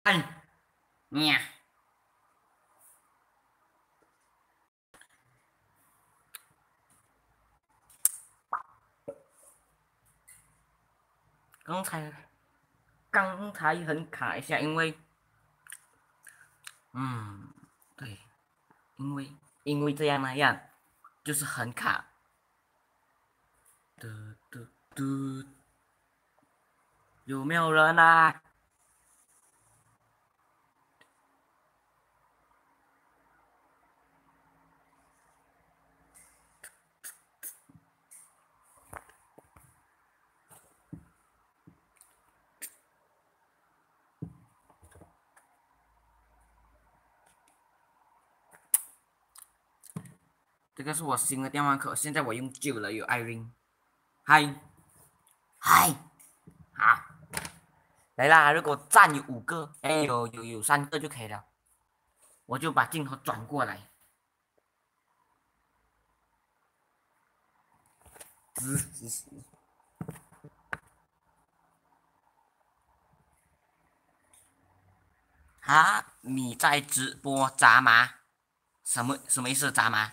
anh nha.刚才很卡一下，对，因为这样那样，就是很卡。嘟嘟嘟，有没有人啊？这个是我新的电话卡，现在我用旧了，有 Irene。嗨嗨，好，来啦！如果站有5个，哎，有3个就可以了，我就把镜头转过来。直。哈，你在直播砸吗？什么意思？砸吗？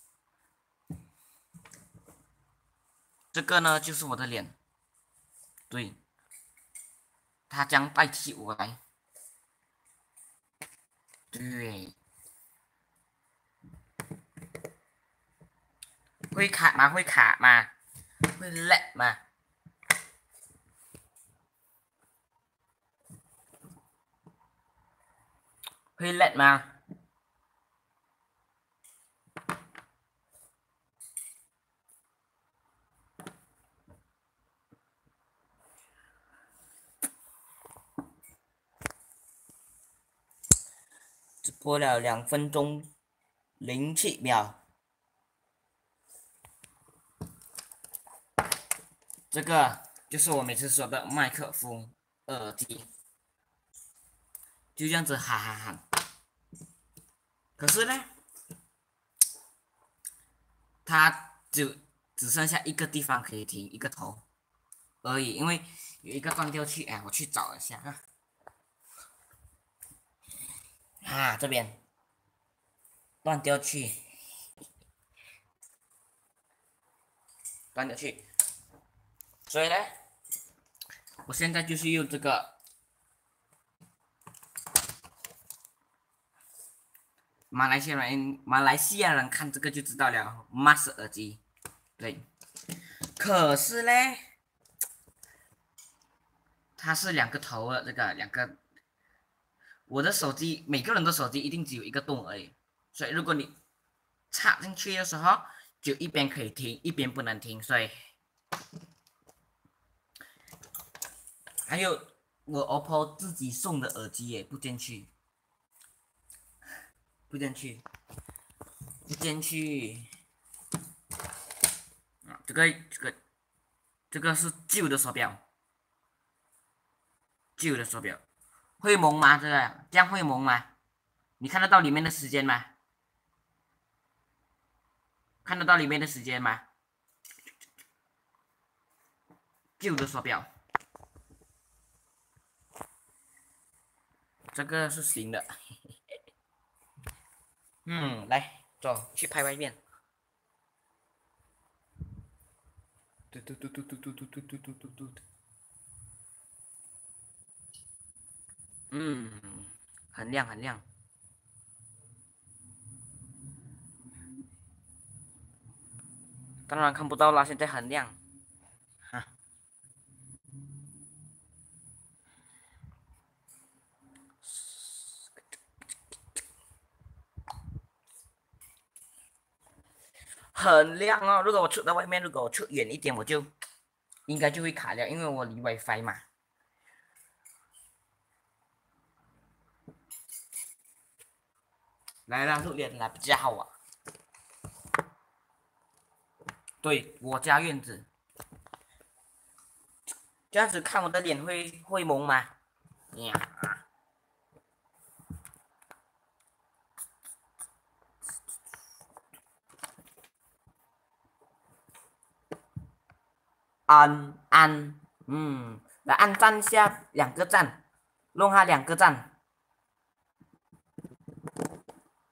这个呢，就是我的脸，对，它将代替我来。对，会卡吗？会卡吗？会 lag 吗？会 lag 吗？直播了2分钟07秒，这个就是我每次说的麦克风耳机，就这样子喊喊喊。可是呢，它只剩下一个地方可以停，一个头而已，因为有一个断掉去，哎，我去找一下啊，这边断掉去，所以呢，我现在就是用这个马来西亚人看这个就知道了，Mas 耳机，对，可是呢，它是2个头的，这个我的手机每个人的手机一定只有一个洞而已，所以如果你插进去的时候，就一边可以听，一边不能听，所以还有我 OPPO 自己送的耳机也不进去，不进去，啊，这个是旧的手表，会蒙吗？这样会蒙吗？你看得到里面的时间吗？看得到里面的时间吗？旧的手表，这个是新的。来，走去拍外面。嘟嘟嘟嘟嘟嘟嘟嘟嘟嘟嘟嘟。嗯，很亮很亮。当然看不到啦，现在很亮。哈，很亮哦。如果我出到外面，如果我出远一点，我就应该就会卡掉，因为我离 WiFi 嘛。来了，露脸来比较好啊。对我家院子，这样子看我的脸会蒙吗？呀，按，来按赞下2个赞，弄下2个赞。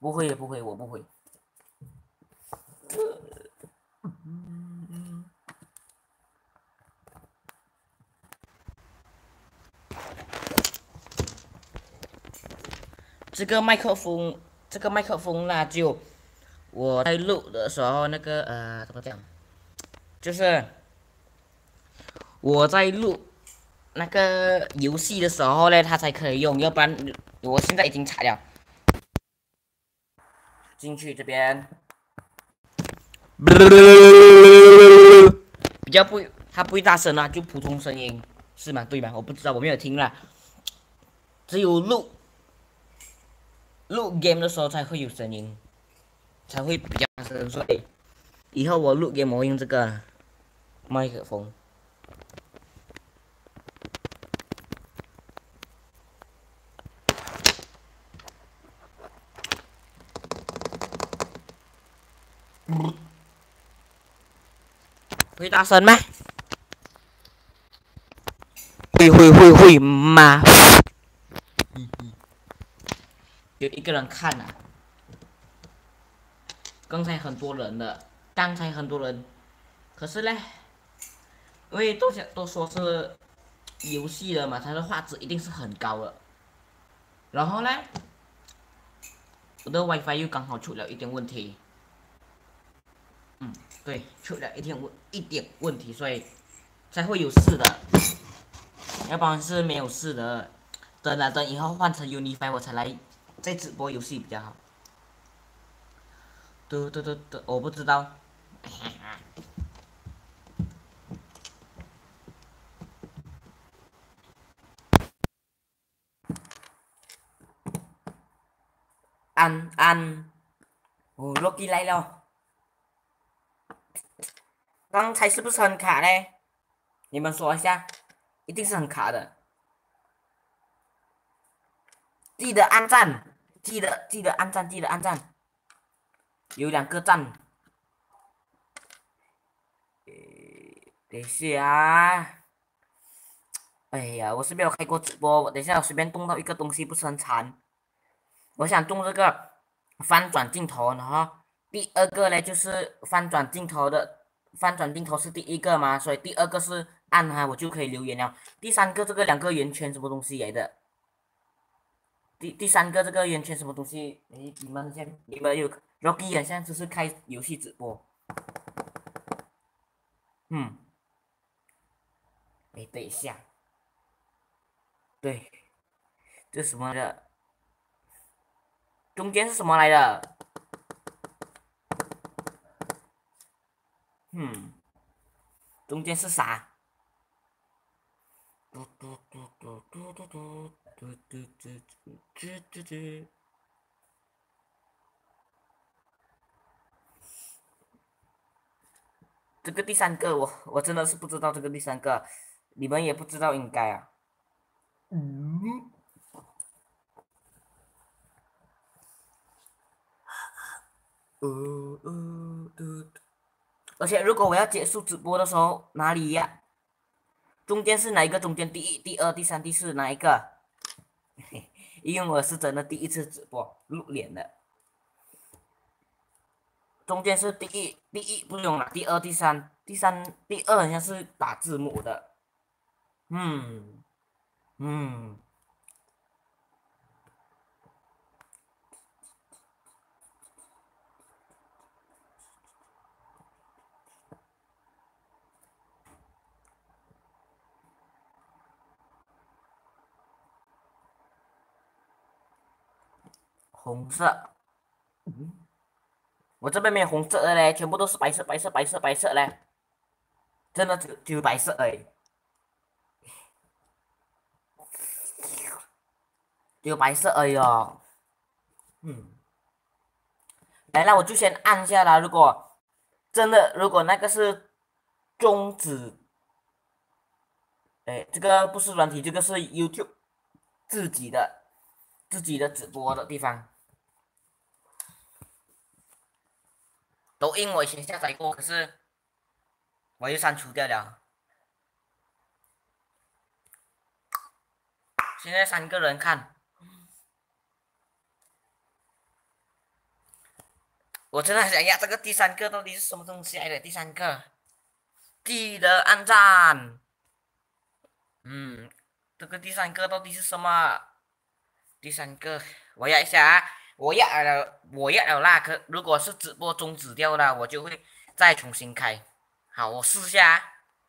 不会不会，我不会。这个麦克风，这个麦克风啦，就我在录的时候，那个怎么讲？就是我在录那个游戏的时候呢，它才可以用，要不然我现在已经拆了。进去这边，比较不，它不会大声啊，就普通声音，是吗？对吗？我不知道，我没有听啦，只有录 game 的时候才会有声音，才会比较大声，所以以后我录 game 我会用这个麦克风。会大声吗？会吗？有一个人看啊，刚才很多人的，刚才很多人，可是呢，因为都说是游戏的嘛，它的画质一定是很高的。然后呢，我的 WiFi 又刚好出了一点问题，对，出了一点问题，所以才会有事的，要不然是没有事的。等以后换成 Unify 我才来再直播游戏比较好。对，我不知道。安，哦，Rocky 来了，刚才是不是很卡嘞？你们说一下，一定是很卡的。记得按赞，记得按赞，记得按赞，有2个赞。等一下啊，哎呀，我是没有开过直播，我等一下我随便动到一个东西不是很惨。我想动这个翻转镜头，然后第二个呢就是翻转镜头的，翻转镜头是第一个嘛，所以第二个是按它我就可以留言了。第三个这个2个圆圈什么东西来的？第三个这个圆圈什么东西？诶，你们有 Rocky 好像就是开游戏直播，嗯，诶，等一下，对，这是什么的？中间是什么来的？嗯，中间是啥？嘟嘟嘟嘟嘟嘟嘟嘟嘟嘟嘟嘟嘟。这个第三个我真的是不知道这个第三个，你们也不知道应该啊。嗯，而且如果我要结束直播的时候，哪里呀？中间是哪一个？中间第一、第二、第三、第四哪一个？因为我是真的第一次直播露脸的。中间是第一不用了，第二、第二好像是打字幕的。嗯嗯，红色。我这边没有红色的嘞，全部都是白色嘞，真的只有白色而已，只有白色而已哦。嗯，来那我就先按下啦。如果真的，如果那个是终止，哎，这个不是软体，这个是 YouTube 自己的直播的地方。抖音我以前下载过，可是我又删除掉了。现在3个人看， 我真的想要这个第三个到底是什么东西来的？第三个，记得按赞。嗯，这个第三个到底是什么？第三个，我要一下啊！我要了啦。如果是直播终止掉了，我就会再重新开。好，我试下啊。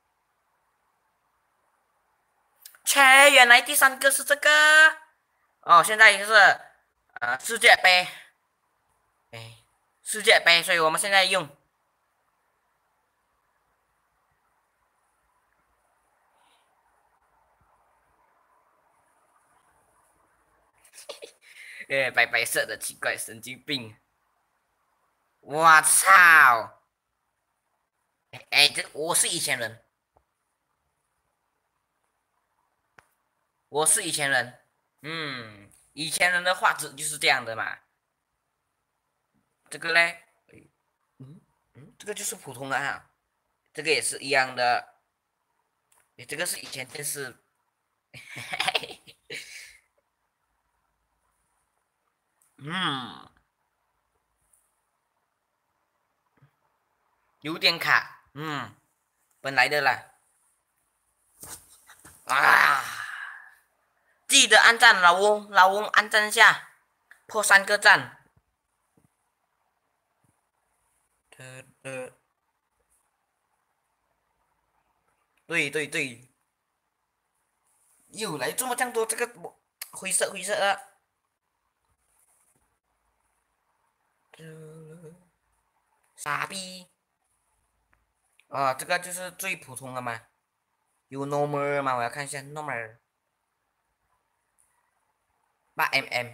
切，原来第三个是这个。哦，现在就是世界杯，哎，世界杯，所以我们现在用。白白色的奇怪神经病。我操！这我是以前人，我是以前人。以前人的画质就是这样的嘛。这个嘞，这个就是普通的啊，这个也是一样的。这个是以前电视。嗯，有点卡。本来的啦。啊，记得按赞，老翁按赞下，破3个赞。对对对，又来这么这样多这个灰色的。傻逼。这个就是最普通的嘛。有 normal 吗？我要看一下 normal。8mm。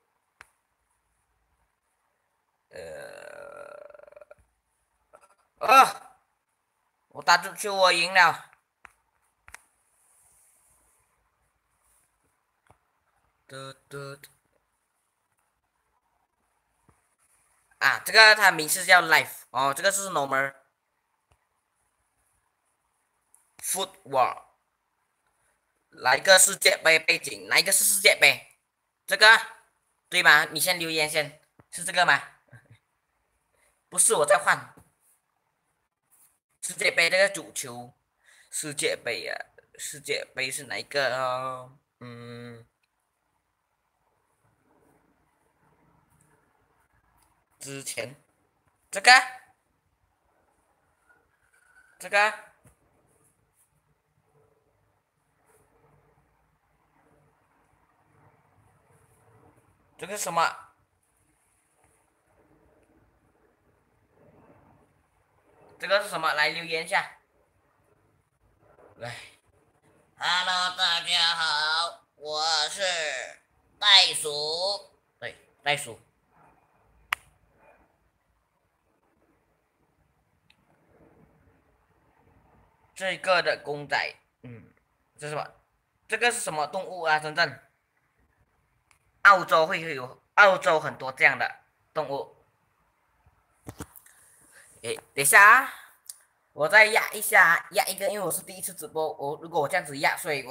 我打出去，我赢了。这个它名字叫 Life 哦，这个是 normal football。来个世界杯背景，哪一个是世界杯？这个对吗？你先留言先，是这个吗？不是，我再换。世界杯这个足球世界杯啊，世界杯是哪一个哦？之前这个这个这个什么？这个是什么？来留言一下。来，Hello，大家好，我是袋鼠。对，袋鼠。这个的公仔，这是什么？这个是什么动物啊？真正澳洲会有澳洲很多这样的动物。等一下啊，我再压一下，压一个，因为我是第一次直播，如果我这样子压，所以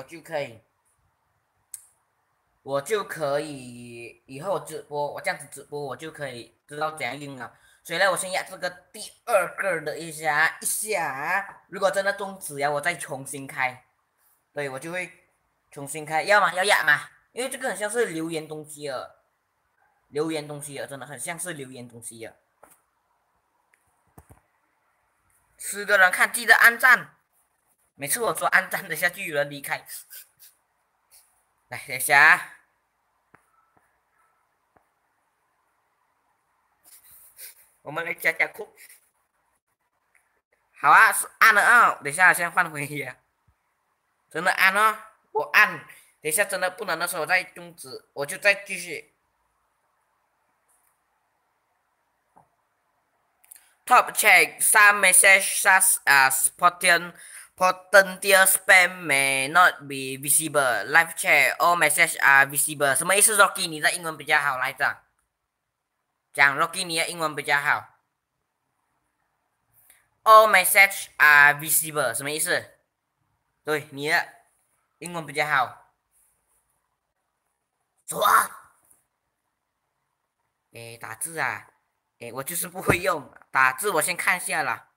我就可以以后直播，我这样子直播，我就可以知道怎样用了。所以呢，我先压这个第二个的一下，如果真的终止呀，我再重新开。对，我就会重新开，要吗？要压吗？因为这个很像是留言东西啊，留言东西啊，真的很像是留言东西啊。10个人看，记得按赞。每次我说按赞，等下就有人离开。来，等一下。我们来加加酷。好啊，按了啊，等一下先换回去。真的按哦，我按，等一下真的不能的时候再终止，我就再继续。Top check some message such as potential spam may not be visible. Live chat all message are visible. 什么意思 ？Rocky，你的英文比较好，来讲 Rocky，你的英文比较好。All message are visible，什么意思？对，你的英文比较好。说啊，打字啊。 诶，我就是不会用打字，我先看一下啦。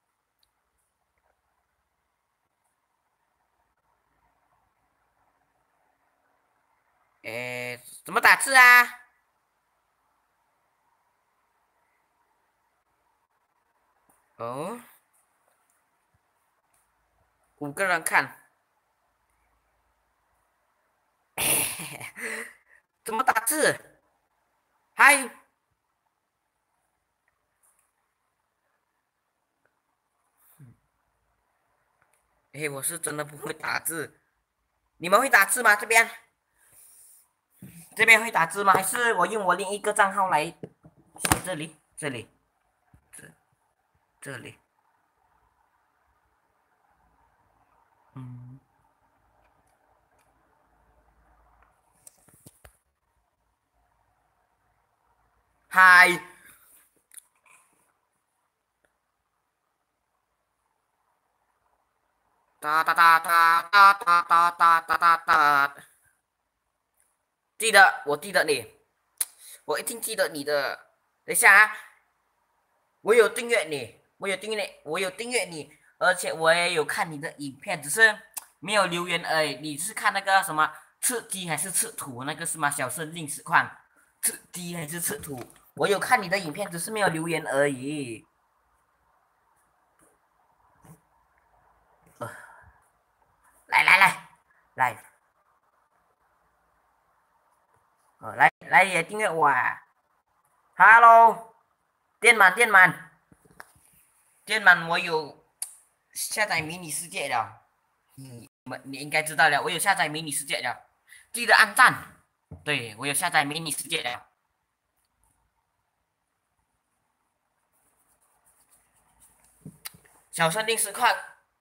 诶，怎么打字啊？哦，5个人看，怎么打字？嗨，诶，我是真的不会打字。你们会打字吗？这边会打字吗？还是我用我另一个账号来写这里？这这里，嗯，嗨，哒哒哒哒哒哒哒哒哒哒哒，记得，我记得你，我一定记得你的。等一下啊，我有订阅你，我有订阅你，而且我也有看你的影片，只是没有留言而已。你是看那个什么吃鸡还是吃土那个是吗？小生令实况，吃鸡还是吃土？我有看你的影片，只是没有留言而已。来，来也订阅我啊！Hello，电满，我有下载迷你世界了。你应该知道了，我有下载迷你世界了，记得按赞。对，我有下载迷你世界了。小生令实况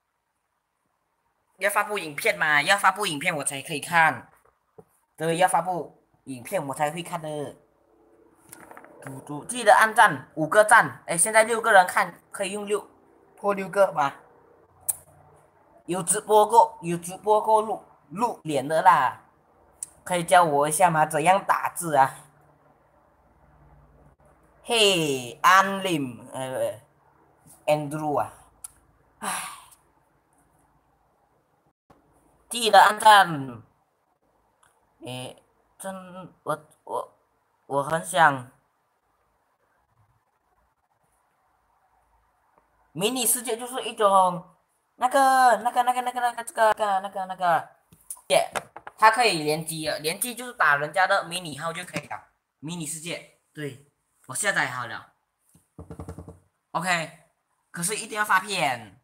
要发布影片嘛，要发布影片我才可以看。对，要发布影片我才会看的。记得按赞5个赞。哎，现在6个人看，可以用破6个吧？有直播过露脸的啦，可以教我一下吗？怎样打字啊？嘿，安林，Andrew 啊，唉，记得按赞。诶，我很想迷你世界就是一种那个，它可以联机的，联机就是打人家的迷你号就可以了。迷你世界，对，我下载好了，OK，可是一定要发片。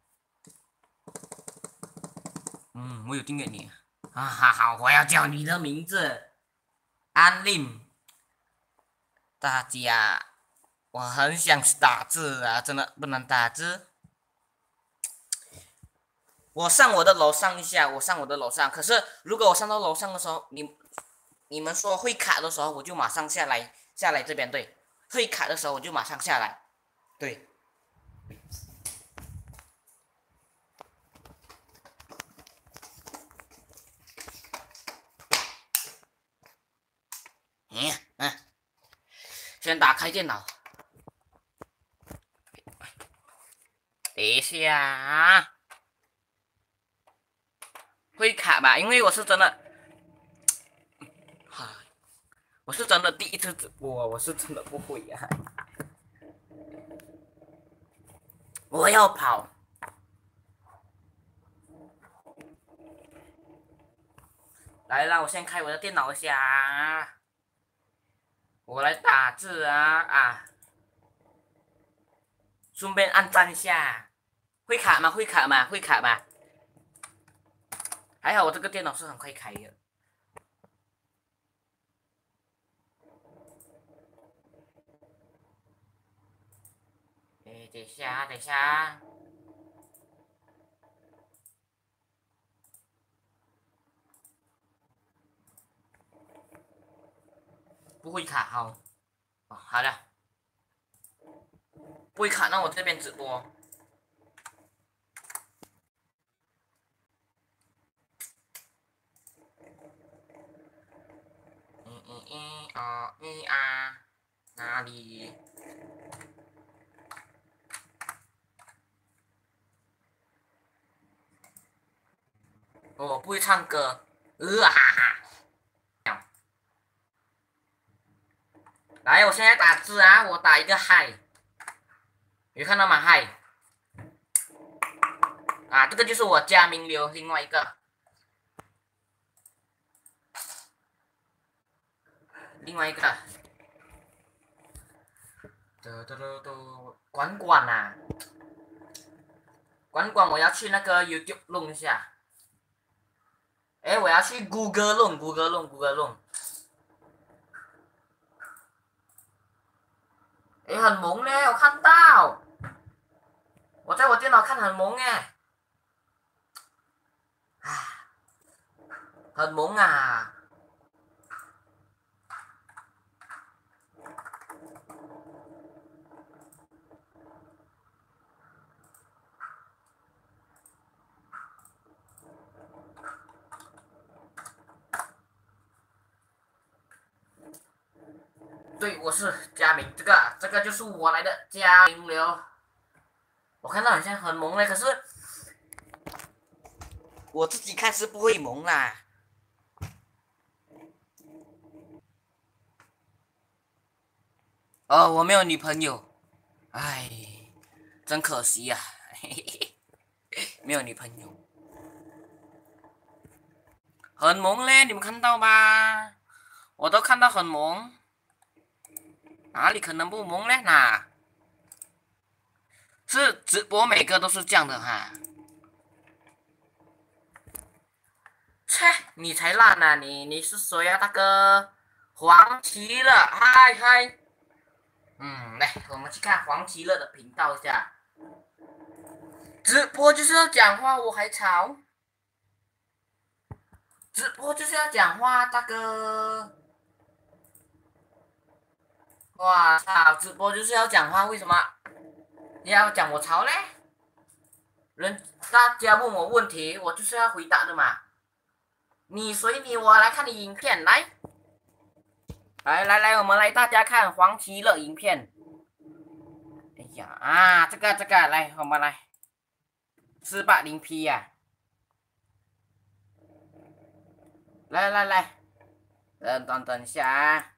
我有订阅你啊，好，我要叫你的名字，安令。大家，我很想打字啊，真的不能打字。我上我的楼上一下，我上我的楼上。可是如果我上到楼上的时候，你们说会卡的时候，我就马上下来这边。对，会卡的时候我就马上下来。对，嗯，先打开电脑。等一下啊，会卡吧？因为我是真的，我是真的第一次直播，我是真的不会呀、我要跑，来，让我先开我的电脑一下啊，我来打字啊，顺便按赞一下。会卡吗？会卡吗？会卡吗？还好我这个电脑是很快开的。哎，等一下，不会卡好。哦，好了，不会卡，那我这边直播。哪里？ 不会唱歌。哈哈。来，我现在打字啊，我打一个嗨，有看到吗？嗨。啊，这个就是我加名流另外一个。管管啊，管管，我要去那个 YouTube 弄一下。哎，我要去 Google 弄。哎，很萌嘞，我看到，我在我电脑看很萌哎，啊，很萌啊。对，我是佳明，这个就是我来的佳明流。我看到好像很萌嘞，可是我自己看是不会萌啦。我没有女朋友，唉，真可惜呀、嘿嘿嘿，没有女朋友。很萌嘞，你们看到吗？我都看到很萌，哪里可能不萌嘞？是直播每个都是这样的哈。切，你才烂啊！你是谁啊，大哥？黄奇乐，嗨嗨。来，我们去看黄奇乐的频道一下。直播就是要讲话，我还吵。直播就是要讲话，大哥。哇操！直播就是要讲话，为什么要讲我吵嘞？大家问我问题，我就是要回答的嘛。你随你，我来看你影片，来，我们来大家看黄奇乐影片。哎呀啊，这个来，我们来480P 呀、来，等一下啊。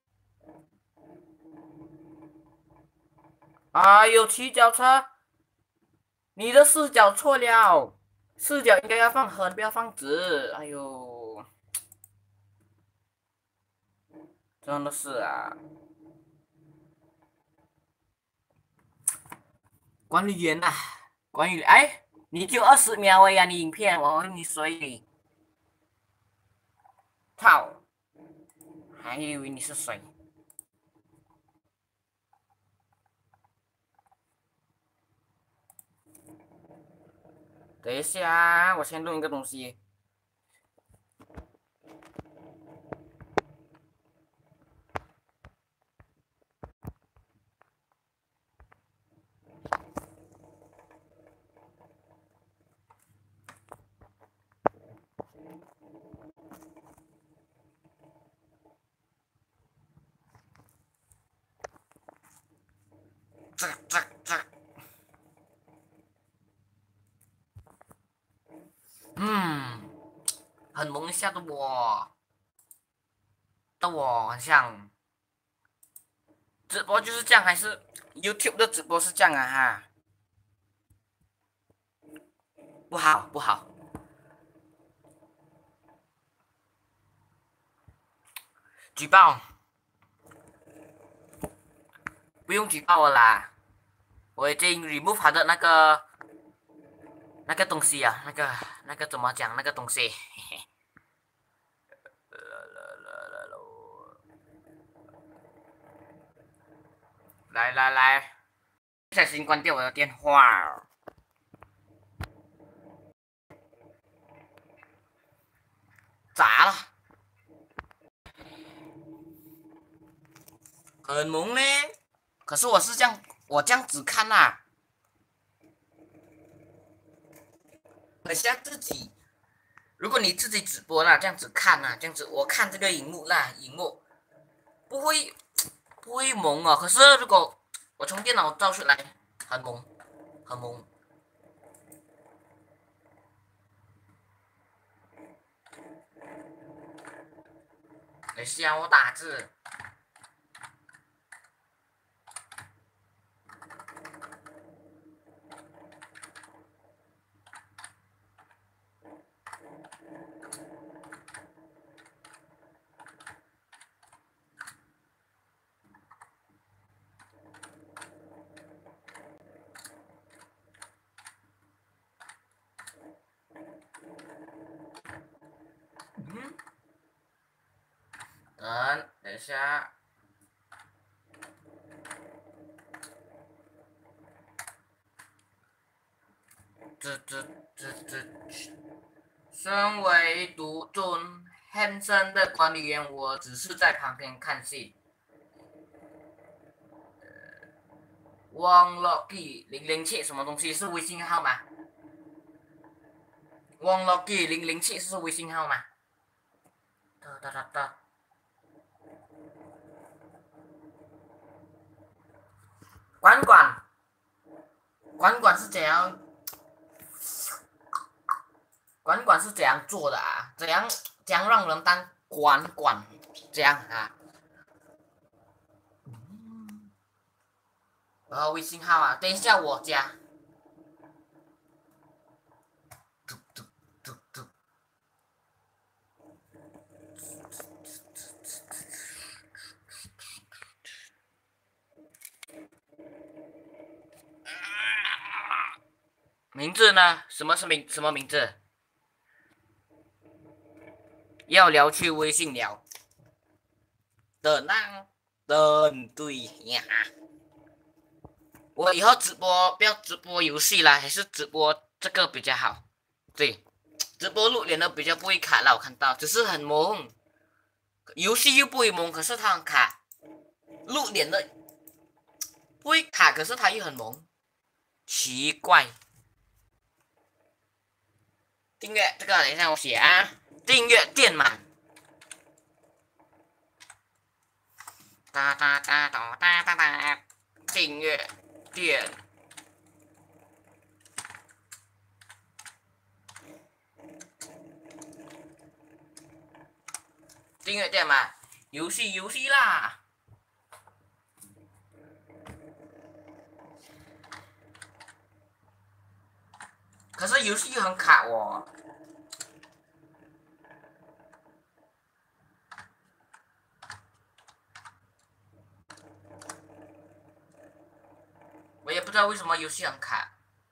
哎呦，骑脚车，你的视角错了，视角应该要放横，不要放直。哎呦，真的是啊。管理员啊，管理员，哎，你就20秒哎呀，你影片，我问你谁？操，还以为你是谁？等一下，我先弄一个东西。这，很萌一下的我很像直播就是这样，还是 YouTube 的直播是这样啊哈？不好，举报，不用举报了啦，我已经 remove 他的那个东西啊，那个怎么讲那个东西？嘿嘿。来，小心关掉我的电话。咋了？很萌嘞，可是我这样子看呐、很像自己。如果你自己直播啦，这样子看呐、这样子我看这个荧幕啦，荧幕不会萌哦。可是如果我从电脑照出来，很萌，很萌。 等一下我打字。等一下。身为独尊 Hanson 的管理员，我只是在旁边看戏。汪乐记007什么东西是微信号吗？汪乐记007是微信号吗？管管是怎样？管管是怎样做的啊？怎样让人当管管这样啊？微信号啊，等一下我加。名字呢？什么名字？要聊去微信聊。对呀。我以后直播不要直播游戏啦，还是直播这个比较好。对，直播露脸的比较不会卡啦，我看到，只是很萌。游戏又不会萌，可是它很卡。露脸的不会卡，可是它又很萌，奇怪。订阅这个，等一下我写啊。订阅电满。订阅电。订阅电满。游戏啦。可是游戏又很卡哦。我也不知道为什么游戏很卡。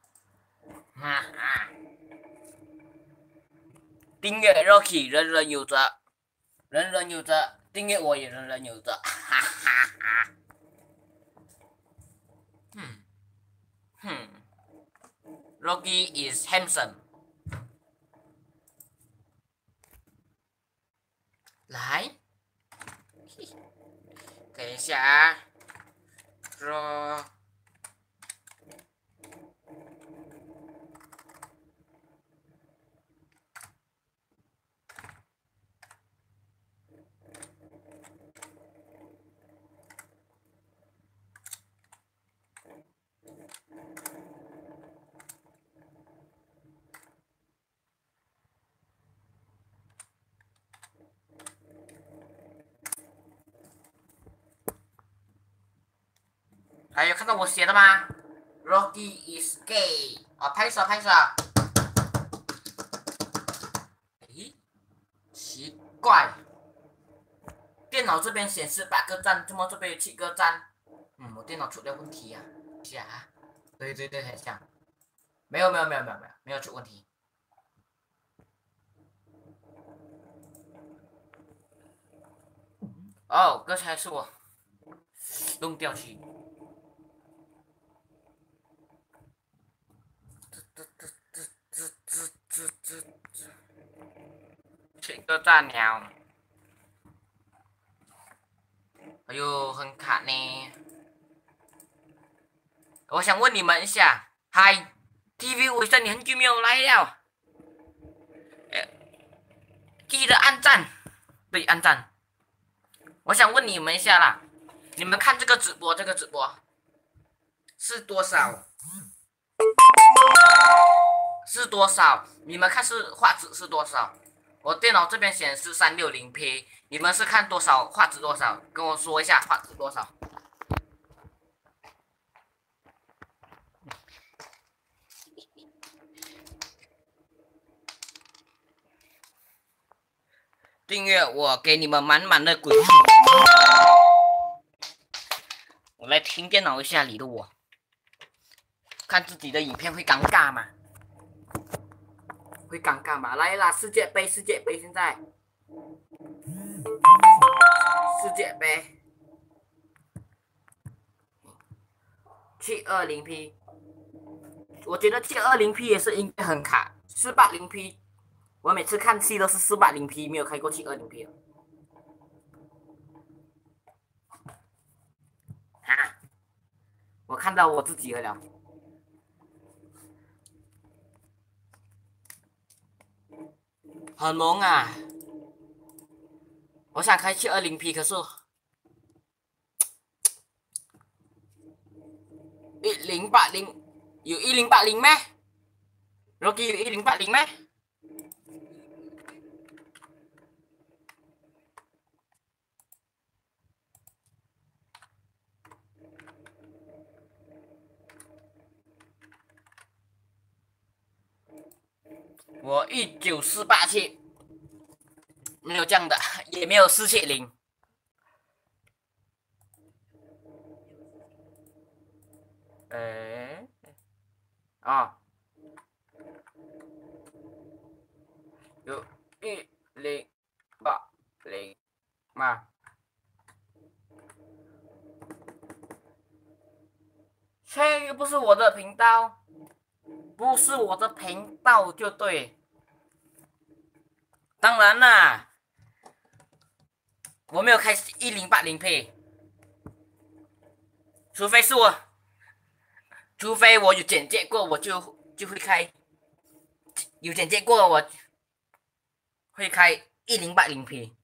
订阅 Rocky 人人有责，人人有责，订阅我也人人有责，哈哈哈。Rocky is handsome。来，等一下啊。说。还有看到我写的吗 ？Rocky is gay。拍手。咦，奇怪，电脑这边显示8个赞，怎么这边有7个赞？我电脑出了问题呀。对，很像。没有出问题。刚才是我弄掉去。7个赞了。哎呦，很卡呢。我想问你们一下，嗨 ，TV 伟生，你很久没有来了，记得按赞，对，按赞。我想问你们一下啦，你们看这个直播是多少？你们看是画质是多少？ 我电脑这边显示360P，你们是看多少画质多少？跟我说一下画质多少。订阅我，给你们满满的鬼气。我来听电脑一下里的我，看自己的影片会尴尬吗？会尴尬吗？来啦，世界杯，世界杯，现在世界杯720P，我觉得720P也是应该很卡，480P，我每次看戏都是480P，没有开过720P。哈，我看到我自己了。很萌啊！我想开720P，可是1080有1080咩？Rocky 有1080咩？我19487，没有这样的，也没有470。啊，有1080嘛？这又不是我的频道，不是我的频道就对。当然啦，我没有开1080P，除非我有简介过，我就会开。有简介过，我会开1080P。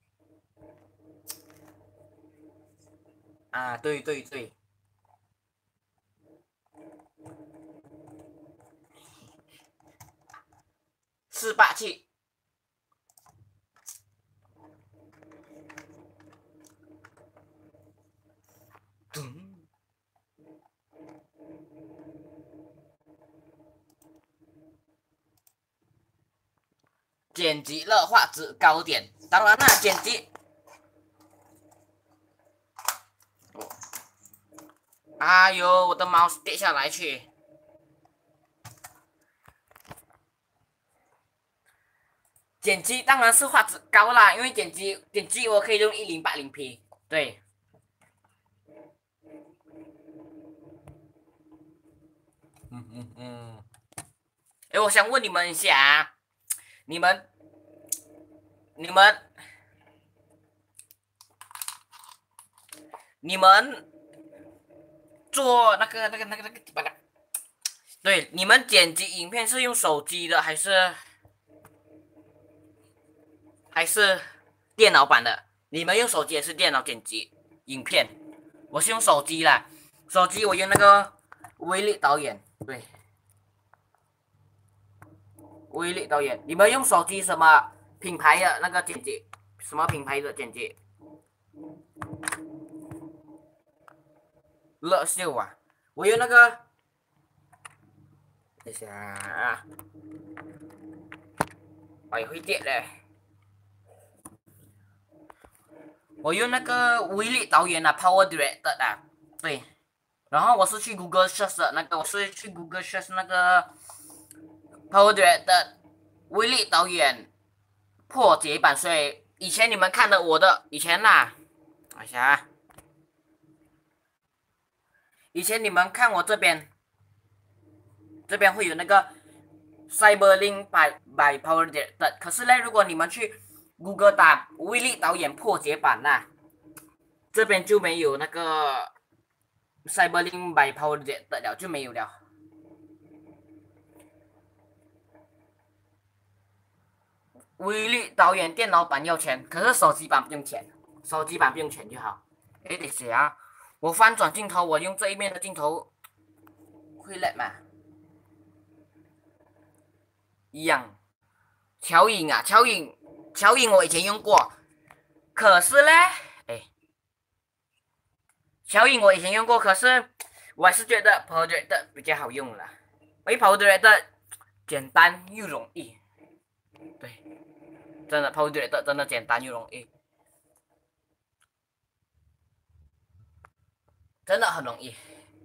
啊，对对对。487。剪辑乐画质高点，当然啦，剪辑。哎呦，我的猫跌下来去。剪辑当然是画质高啦，因为剪辑我可以用1080P，对。哎，我想问你们一下啊，你们做那个，对，你们剪辑影片是用手机的还是电脑版的？你们用手机还是电脑剪辑影片？我是用手机啦，手机我用那个威力导演，对，威力导演。你们用手机什么品牌的那个剪辑？什么品牌的剪辑？乐秀啊，我用那个，等一下啊，哎，会跌嘞。我用那个威力导演啊 ，Power Director 啊，对。然后我是去 Google Search 的那个，我是去 Google Search 那个 Power Director 威力导演破解版，所以以前你们看的我的以前啦，等一下啊，以前你们看我这边会有那个 Cyberlink by Power Director，可是呢，如果你们去 Google 打威力导演破解版啦，这边就没有那个 Cyberlink by Power Director 了，就没有了。威力导演电脑版要钱，可是手机版不用钱，手机版不用钱就好。哎，等下，我翻转镜头，我用这一面的镜头会 lag 吗？一样， 乔影啊，乔影我以前用过，可是呢，哎，乔影我以前用过，可是我还是觉得 Project 比较好用了，因为 Project 简单又容易，对，真的 Project 真的简单又容易，真的很容易。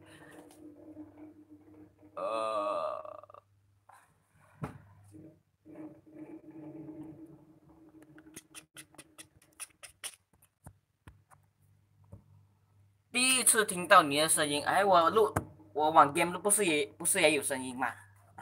第一次听到你的声音，哎，我玩 game 不是也有声音吗？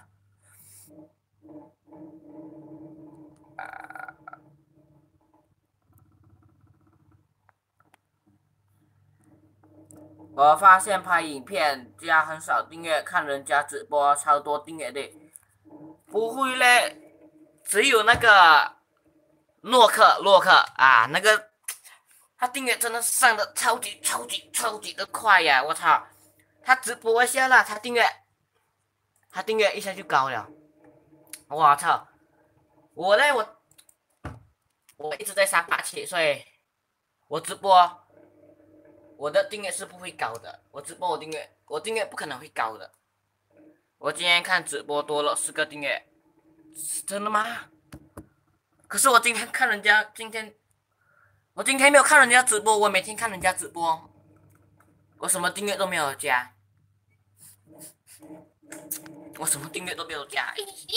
我发现拍影片加很少订阅，看人家直播超多订阅的，不会嘞，只有那个洛克啊，那个他订阅真的上的超级的快呀！我操，他直播一下了，他订阅一下就高了，我操！我嘞我一直在387，所以我直播我的订阅是不会高的，我直播我订阅不可能会高的。我今天看直播多了4个订阅，真的吗？可是我今天看人家我今天没有看人家直播，我每天看人家直播，我什么订阅都没有加，我什么订阅都没有加。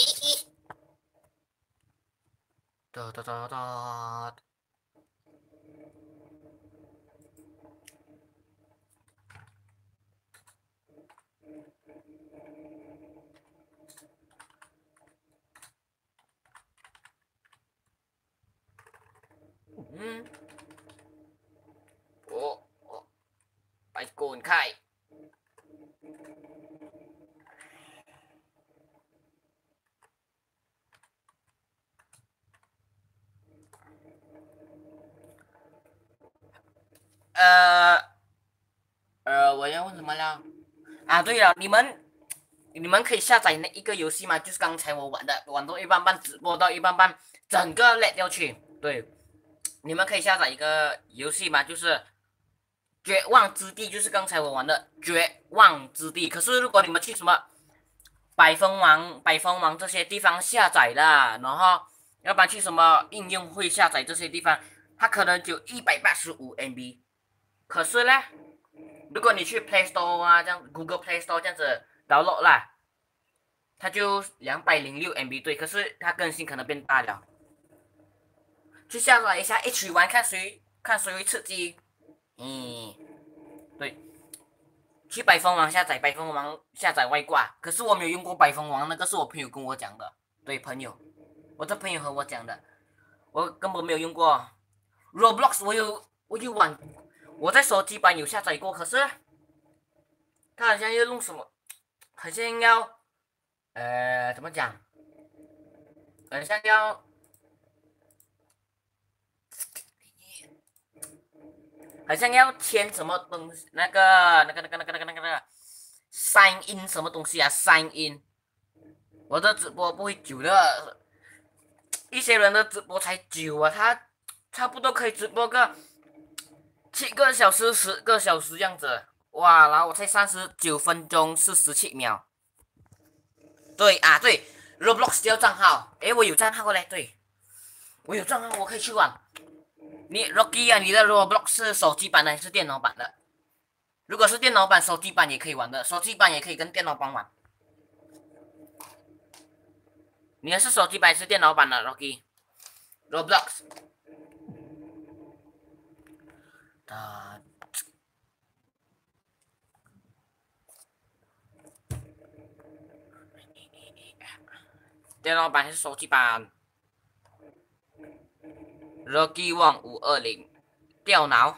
哒哒哒哒。嗯，我ไปโกนไข่呃我要问什么了？啊，对了，你们可以下载那一个游戏吗？就是刚才我玩到一半半，直播到一半半，整个裂掉去。对，你们可以下载一个游戏吗？就是绝望之地，就是刚才我玩的绝望之地。可是如果你们去什么百分王这些地方下载啦，然后要不然去什么应用会下载这些地方，它可能就185MB。可是呢，如果你去 Play Store 啊，这样 Google Play Store 这样子 download 啦，它就206MB 对，可是它更新可能变大了。去下载一下，一起玩看谁会刺激。嗯，对，去百分网下载百分网下载外挂，可是我没有用过百分网，那个是我朋友跟我讲的，对，我的朋友和我讲的，我根本没有用过。Roblox 我有玩，我在手机版有下载过，可是它好像要弄什么，好像要怎么讲，好像要签什么东西，那个 sign in 什么东西啊？sign in，我的直播不会久的，一些人的直播才久啊，他差不多可以直播个7个小时、10个小时这样子，哇，然后我才39分钟47秒。对啊，对，Roblox 叫账号，诶，我有账号嘞，对，我有账号，我可以去玩。你 Rocky 啊，你的 Roblox 是手机版的还是电脑版的？如果是电脑版，手机版也可以玩的，手机版也可以跟电脑版玩。你的是手机版还是电脑版的 Rocky？Roblox。电脑版还是手机版？Rocky Wong 520，掉脑。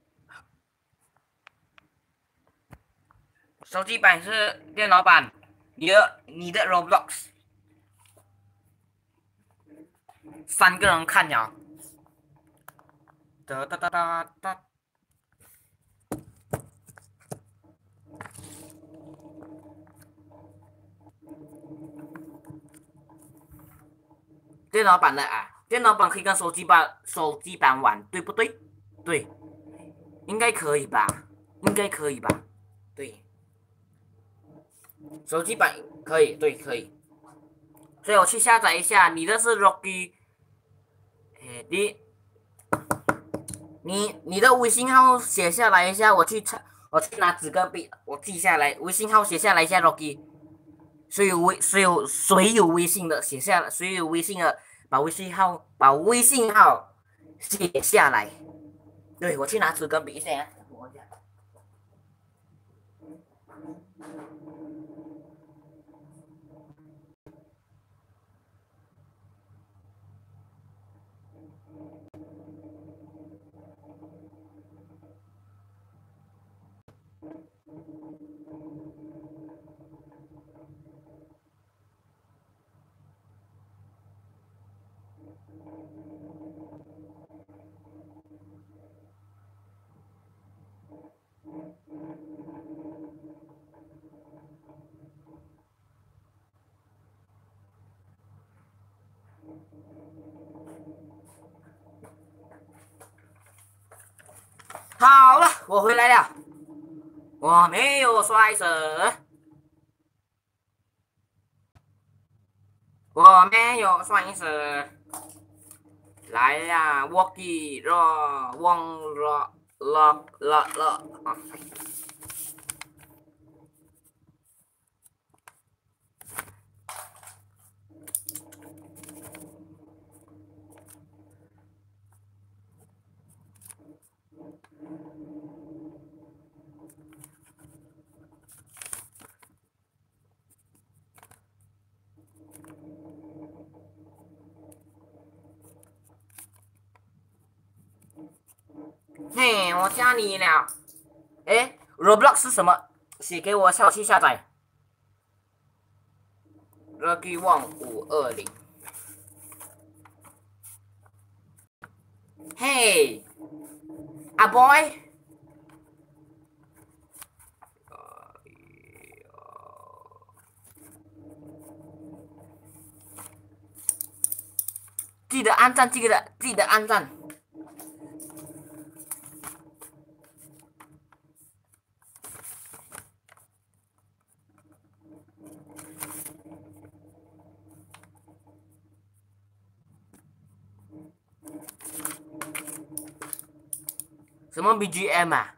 手机版是电脑版，你的 Roblox，3个人看了。哒哒哒哒哒。 电脑版的啊，电脑版可以跟手机版玩，对不对？对，应该可以吧？应该可以吧？对，手机版可以，对，可以。所以我去下载一下，你的是 Rocky，你的微信号写下来一下，我去拿纸跟笔，我记下来，微信号写下来一下，Rocky。谁有微信的写下来，谁有微信的把微信号写下来。对，我去拿纸跟笔一下啊。好了，我回来了，我没有摔死，我没有摔死。来呀，walkie 了，忘了，啊！嘿，我加你了。哎，Roblox 是什么？写给我，下我去下载。Lucky One 520。嘿，阿 boy，记得按赞，记得按赞。什么 BGM 啊？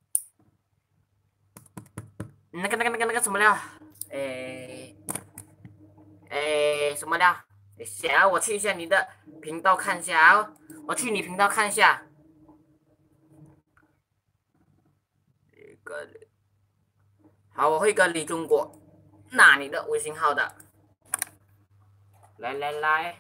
那个什么料？什么料？想要我去一下你的频道看一下哦，我去你频道看一下。好，我会跟李中国拿你的微信号的。来，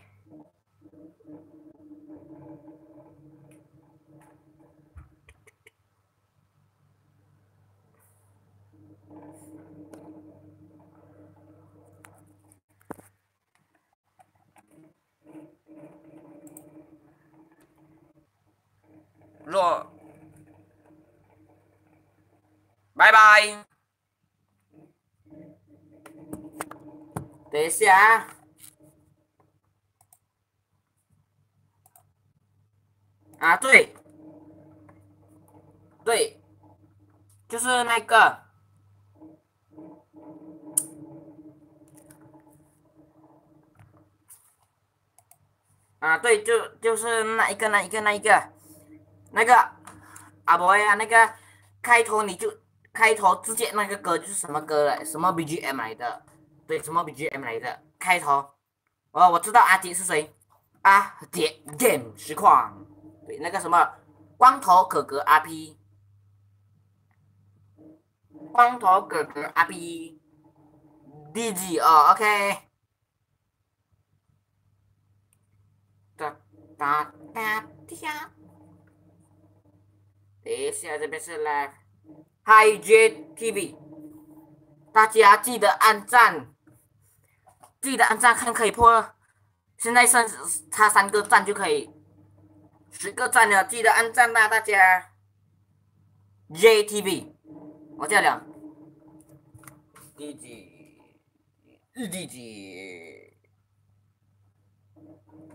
若，拜拜。等一下啊。啊，对，就是那个。啊，对，就是那个啊不会啊，那个开头开头直接那个歌就是什么歌来，什么 BGM 来的？对，什么 BGM 来的？开头，哦，我知道阿杰是谁，阿杰 Game 实况，对，那个什么光头哥哥阿 P，光头哥哥阿 P，DG 哦，OK，哒哒哒哒。等一下，这边是 Live，Hi JTV，大家记得按赞，看可以破，现在剩差3个赞就可以10个赞了，记得按赞吧，大家。JTV，我叫了，DG，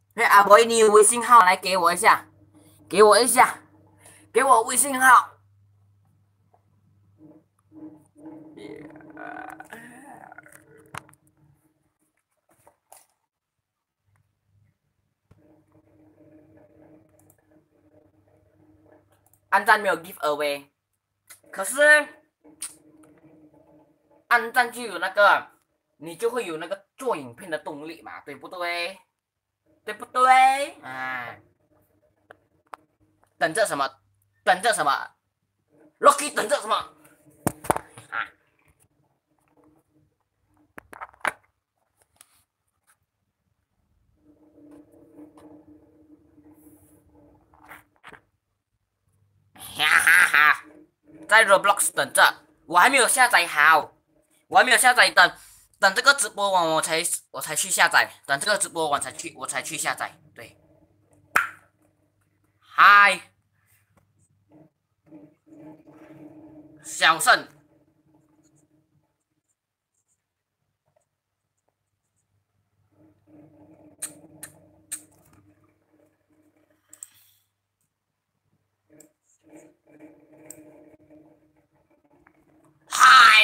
哎，阿伯，你有微信号来给我一下，给我一下，给我微信号。按赞没有 give away，可是按赞就有那个，你就会有那个做影片的动力嘛，对不对？对不对？啊，等着什么？等着什么？Rocky 等着什么？啊，哈哈哈，在 Roblox 等着，我还没有下载好，我还没有下载，等这个直播完我才去下载，等这个直播完我才去下载。对，嗨，小盛，嗨，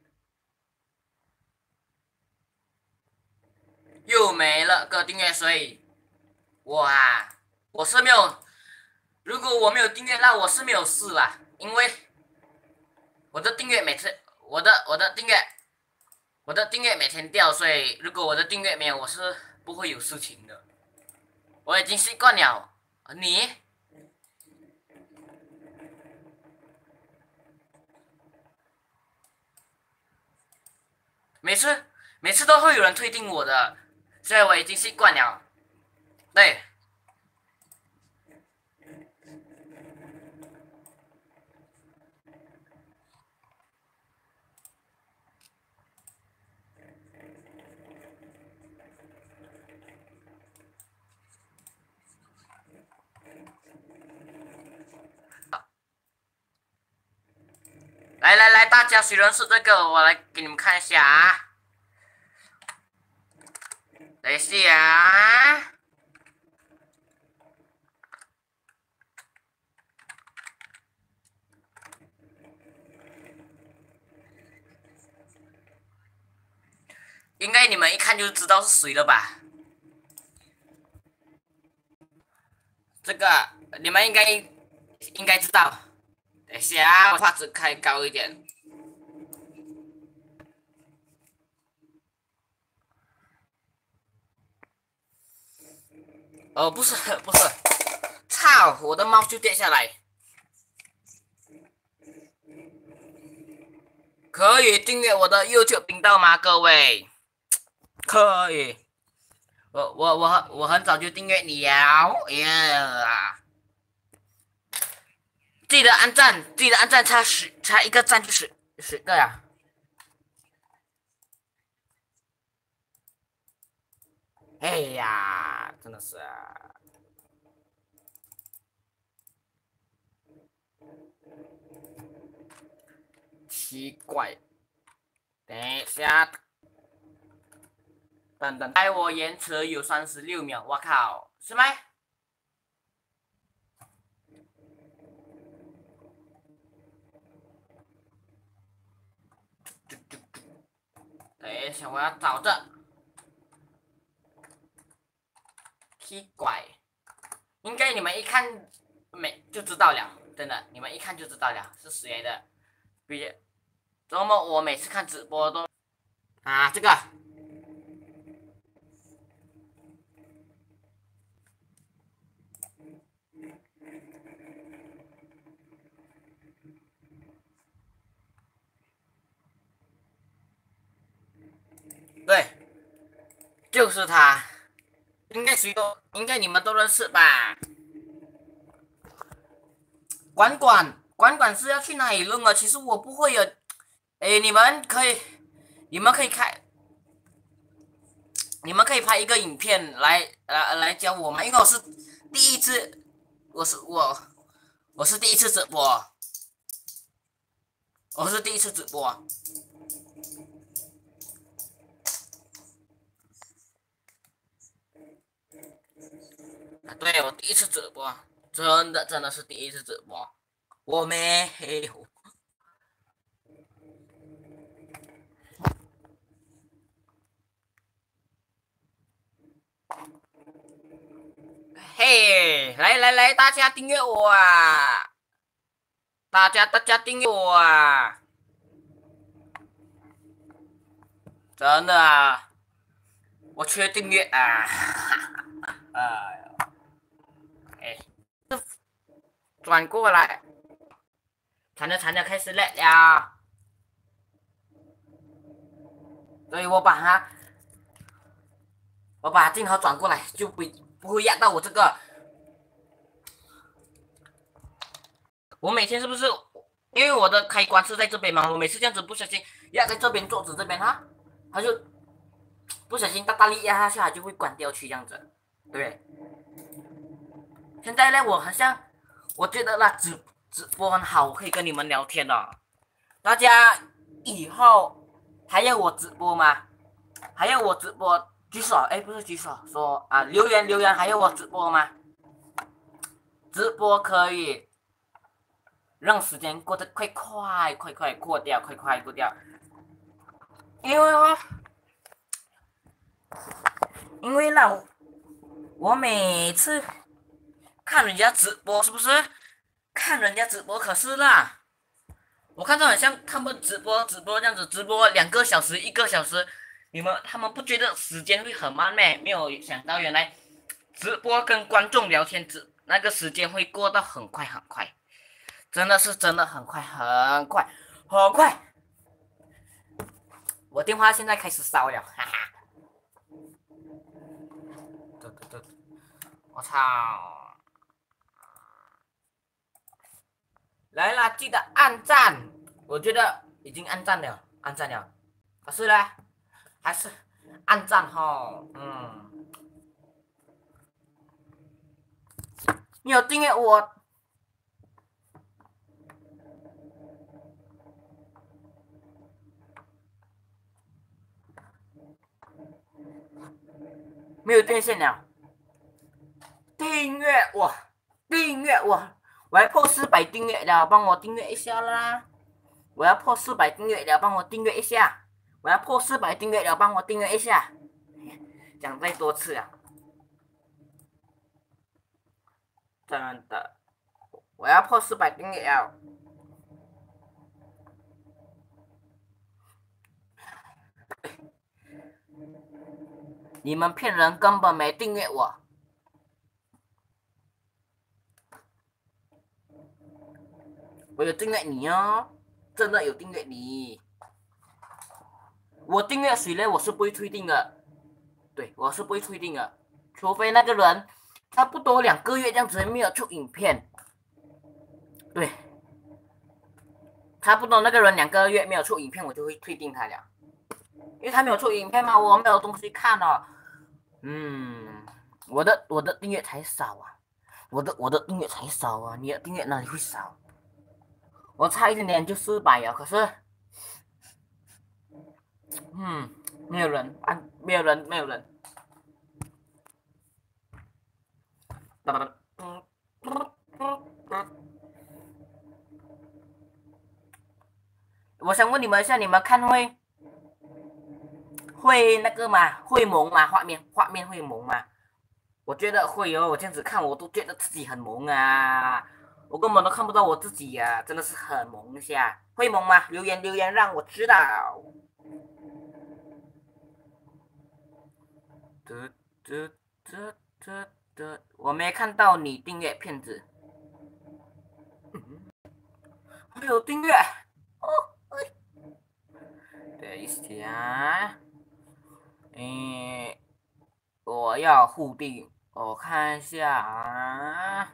又没了个订阅税，我啊，我是没有，如果我没有订阅，那我是没有事啦，因为我的订阅每次，我的订阅每天掉，所以如果我的订阅没有，我是不会有事情的。我已经习惯了。你每次每次都会有人退订我的，所以我已经习惯了。对，来来来，大家谁认识这个？我来给你们看一下啊。等一下啊，应该你们一看就知道是谁了吧？这个你们应该知道。等一下啊，我画质开高一点。哦，不是不是，操！我的猫就掉下来。可以订阅我的 YouTube 频道吗，各位？可以。我很早就订阅你了，呀！记得按赞，记得按赞，差一个赞就十个呀！哎呀，真的是啊奇怪。等一下，等，待我延迟有36秒，我靠，是吗？等一下，我要找着。奇怪，应该你们一看没就知道了，真的，你们一看就知道了是谁的。比周末我每次看直播都啊，这个对，就是他，应该你们都认识吧？管管是要去哪里弄啊？其实我不会有，哎，你们可以拍一个影片来教我吗？因为第一次，我是我我是第一次直播，我是第一次直播。 对，我第一次直播，真的是第一次直播，我没有。嘿，来，大家订阅我啊！大家订阅我啊！真的啊，我缺订阅啊！哎，转过来，惨了，开始了呀！所以我把镜头转过来，就不会压到我这个。我每天是不是？因为我的开关是在这边嘛，我每次这样子不小心压在这边桌子这边哈，它就不小心大力压下去，它就会关掉去这样子。对，现在呢，我觉得啦，直播很好，我可以跟你们聊天了。大家以后还要我直播吗？还要我直播？举手，哎，不是举手，说啊，留言，还要我直播吗？直播可以让时间过得快过掉，因为哦，因为啦，我每次看人家直播，是不是？看人家直播可是啦，我看到很像他们直播这样子，直播2个小时、1个小时，他们不觉得时间会很慢咩？没有想到原来直播跟观众聊天，那个时间会过得很快，真的很快。我电话现在开始烧了，哈哈。我操！来啦，记得按赞。我觉得已经按赞了，可是呢，还是按赞哈。你有订阅我？没有订阅了？订阅我，我要破400订阅了，帮我订阅一下啦！我要破400订阅了，帮我订阅一下！我要破400订阅了，帮我订阅一下！讲再多次啊！真的，我要破400订阅了。你们骗人，根本没订阅我。我有订阅你哦，真的有订阅你。我订阅谁呢？我是不会退订的。对，我是不会退订的，除非那个人差不多2个月这样子没有出影片。对，差不多那个人2个月没有出影片，我就会退订他了。因为他没有出影片嘛，我没有东西看哦。我的订阅才少啊，我的订阅才少啊，你的订阅哪里会少？我差一点点就400了，可是，没有人按，没有人。我想问你们一下，你们看会那个吗？会萌吗？画面会萌吗？我觉得会哦，我这样子看我都觉得自己很萌啊，我根本都看不到我自己呀、真的是很萌一下。会萌吗？留言让我知道。得得得，我没看到你订阅骗子。还有订阅哦，等一下，我要互订，我看一下啊。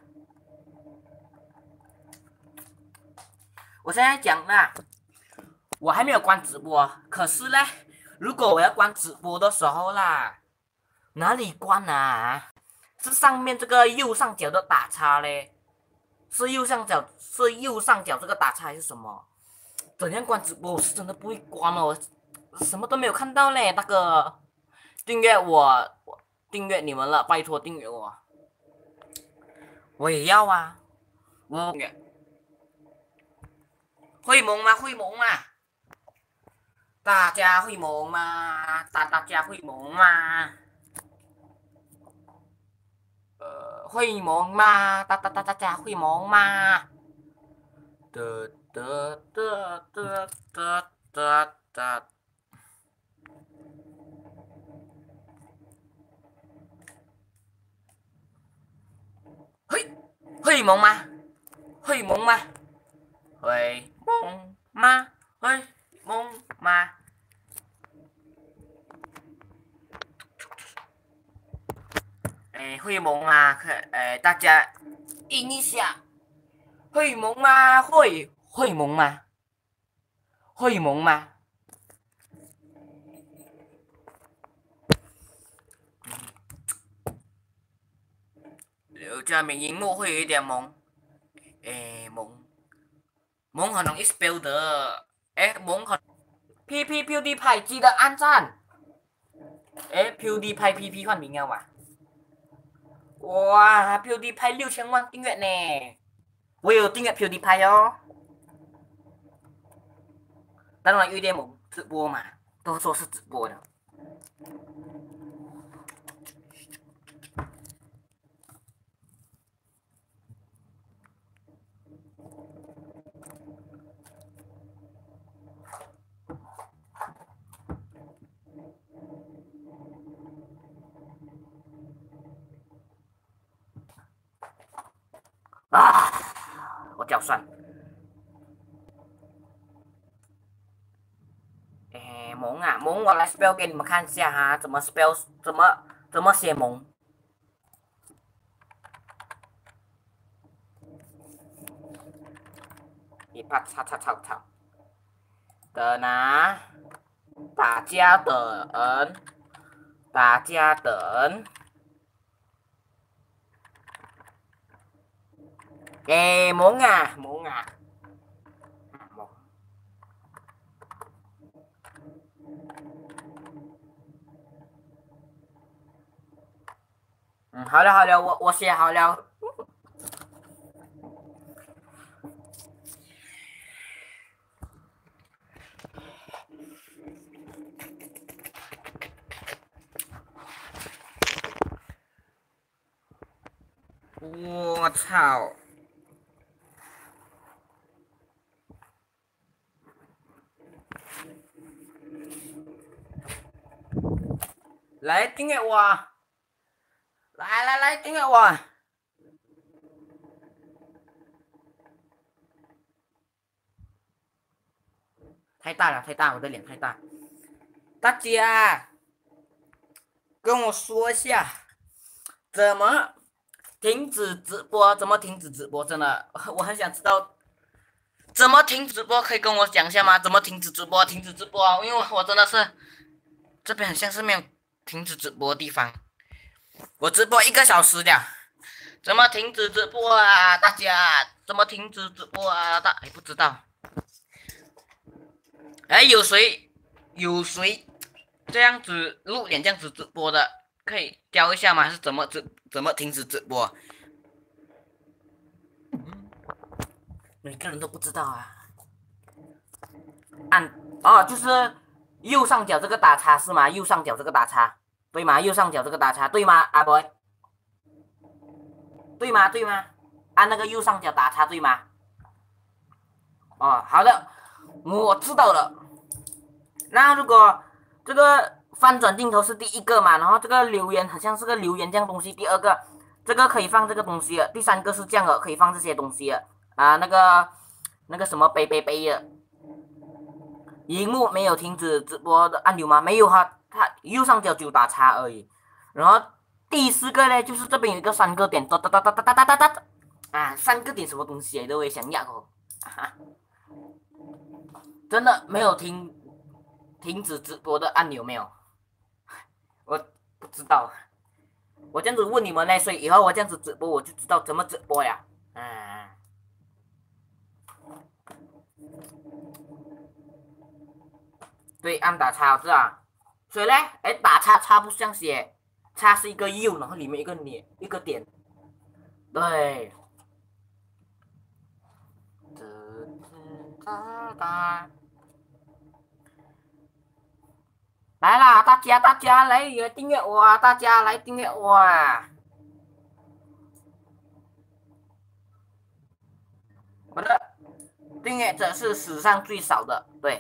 我现在讲啦，我还没有关直播，可是呢，如果我要关直播的时候啦，哪里关啊？是上面这个右上角的打叉嘞？是右上角这个打叉还是什么？怎样关直播？我是真的不会关哦，我什么都没有看到嘞，大哥。订阅我订阅你们了，拜托订阅我。 我也要啊，我会盟吗？会盟吗？大家会盟吗？大家会盟吗？会盟吗？大家会盟吗？得得得得得得得，会会盟吗？会盟吗？会盟吗？会盟吗？哎，会盟吗？大家应一下，会盟吗？会盟吗？会盟吗？刘家明荧幕会有一点蒙，哎，蒙很容易 spell 的，哎，蒙很 PP PewDiePie 记得按赞，哎，PewDiePie PP 换名了嘛？哇，PewDiePie 6000万订阅呢，我有订阅 PewDiePie 哦，当然有点蒙直播嘛，都说是直播的。啊，我脚酸。哎，萌啊，萌，我来 spell 给你们看一下哈，怎么 spell，怎么写萌？一啪嚓嚓嚓嚓的呢，大家等，大家等，哎，萌啊，萌啊，萌，嗯，好了好了，我写好了。我操！来订阅我，来订阅我。太大了，太大，我的脸太大。大家跟我说一下，怎么停止直播？怎么停止直播？真的，我很想知道怎么停止直播，可以跟我讲一下吗？怎么停止直播？停止直播，因为我真的是这边很像是没有停止直播的地方。我直播1个小时了，怎么停止直播啊？大家怎么停止直播啊？不知道。哎，有谁这样子录脸这样子直播的，可以教一下吗？是怎么停止直播？每个人都不知道啊。就是右上角这个打叉是吗？右上角这个打叉，对吗？右上角这个打叉，对吗？阿 boy，对吗？对吗？按那个右上角打叉，对吗？哦，好的，我知道了。那如果这个翻转镜头是第一个嘛，然后这个留言好像是个留言这样东西，第二个这个可以放这个东西了，第三个是这样的，可以放这些东西了啊，那个什么杯的，荧幕没有停止直播的按钮吗？没有哈，它右上角只有打叉而已。然后第四个呢，就是这边有一个3个点，哒哒哒哒哒哒哒哒啊，3个点什么东西的，我也想要哦，真的没有停止直播的按钮没有？我不知道，我这样子问你们呢，所以以后我这样子直播我就知道怎么直播呀。嗯，对，按打叉是吧？所以呢，哎，打叉不像写，叉是一个 U，然后里面一个点， 对。来啦，大家来订阅我啊！大家来订阅我啊！我的订阅者是史上最少的，对，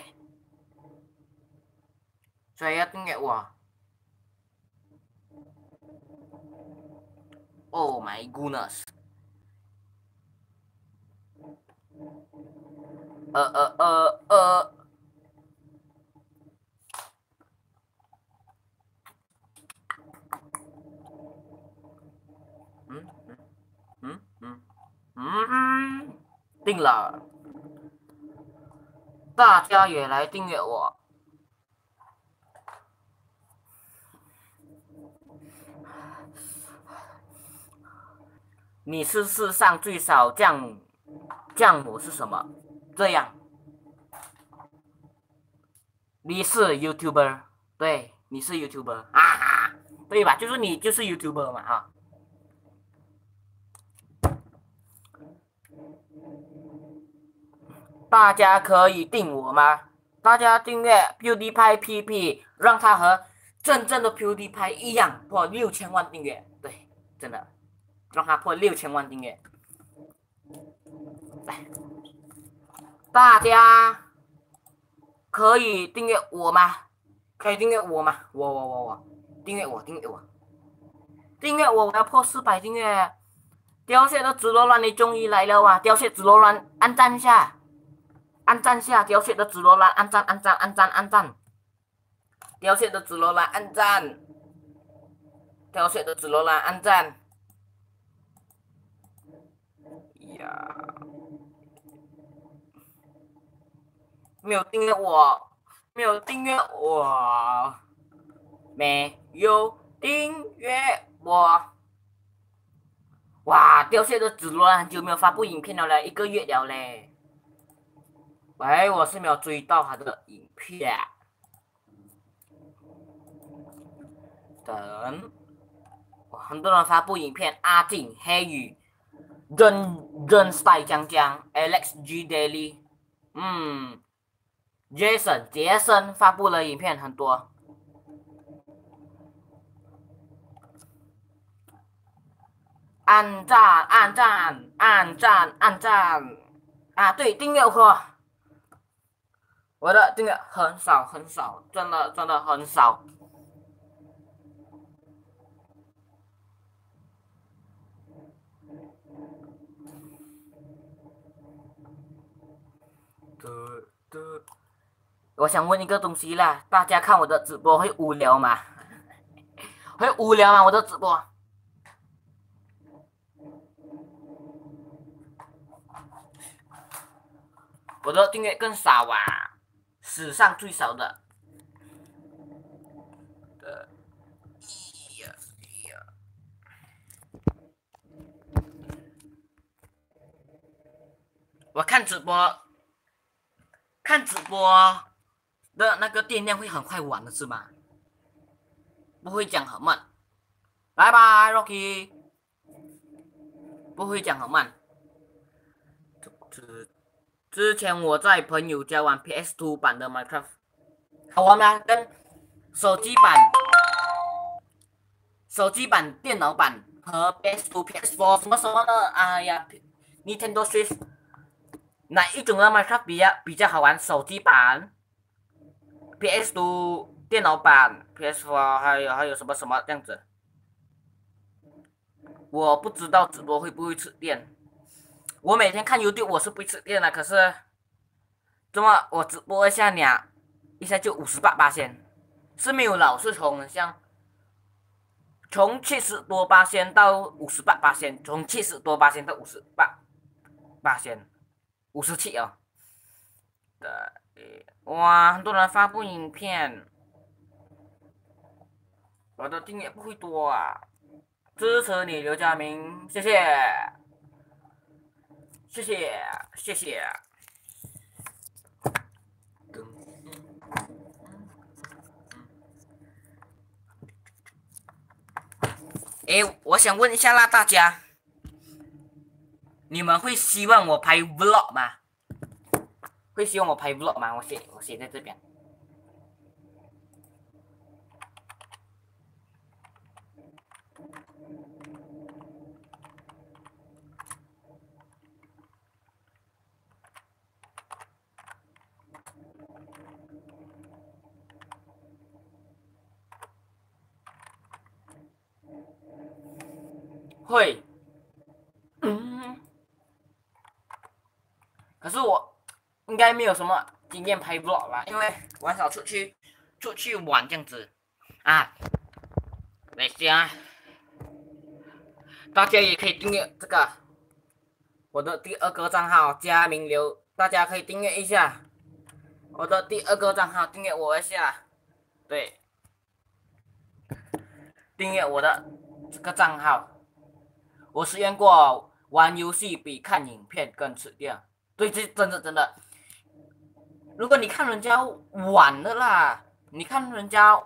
所以要订阅我。Oh my goodness！呃呃呃呃，嗯嗯嗯嗯，定了，大家也来订阅我。你是世上最少酱我是什么？这样，你是 YouTuber， 对，你是 YouTuber 啊，对吧？就是你就是 YouTuber 嘛啊。大家可以订我吗？大家订阅 PewDiePie PP，让他和真正的 PewDiePie 一样破6000万订阅。对，真的，让他破6000万订阅。来，大家可以订阅我吗？可以订阅我吗？我，订阅我，订阅我，我要破400订阅。凋谢的紫罗兰，你终于来了哇！凋谢紫罗兰，按赞一下。按赞下凋谢的紫罗兰，按赞！凋谢的紫罗兰，按赞！凋谢的紫罗兰，按赞！呀，没有订阅我，没有订阅我，没有订阅我。哇，凋谢的紫罗兰很久没有发布影片了嘞，1个月了嘞。喂，我是没有追到他的影片。等，很多人发布影片，阿静、黑羽、Ren Style 江江、Alex G Daily，杰森发布了影片很多。按赞啊！对，订阅我的订阅很少，真的很少。我想问一个东西啦，大家看我的直播会无聊吗？会无聊吗？我的直播？我的订阅更少啊，史上最少的。我看直播的那个电量会很快完的是吗？不会讲很慢。拜拜 Rocky， 不会讲很慢。之前我在朋友家玩 PS2 版的 Minecraft， 好玩吗？跟手机版、电脑版和 PS2、PS4 什么的，哎呀 ，Nintendo Switch 哪一种的 Minecraft 比较好玩？手机版、PS2 电脑版、PS4 还有什么这样子？我不知道直播会不会吃电。我每天看 YouTube 我是不会吃电的，可是怎么我直播一下一下就58%，是没有老是从70多%到58%，从70多%到58%，57哦。哇，很多人发布影片，我的订阅不会多啊。支持你刘佳明，谢谢，谢谢。我想问一下啦，大家， 你们会希望我拍 vlog 吗？会希望我拍 vlog 吗？我写在这边。会，可是我应该没有什么经验拍 vlog 吧，因为我很少出去玩这样子啊。等一下，大家也可以订阅这个我的第二个账号加名流，大家可以订阅一下我的第二个账号，订阅我一下，对，订阅我的这个账号。我实验过，玩游戏比看影片更吃电。对，这真的。如果你看人家玩的啦，你看人家，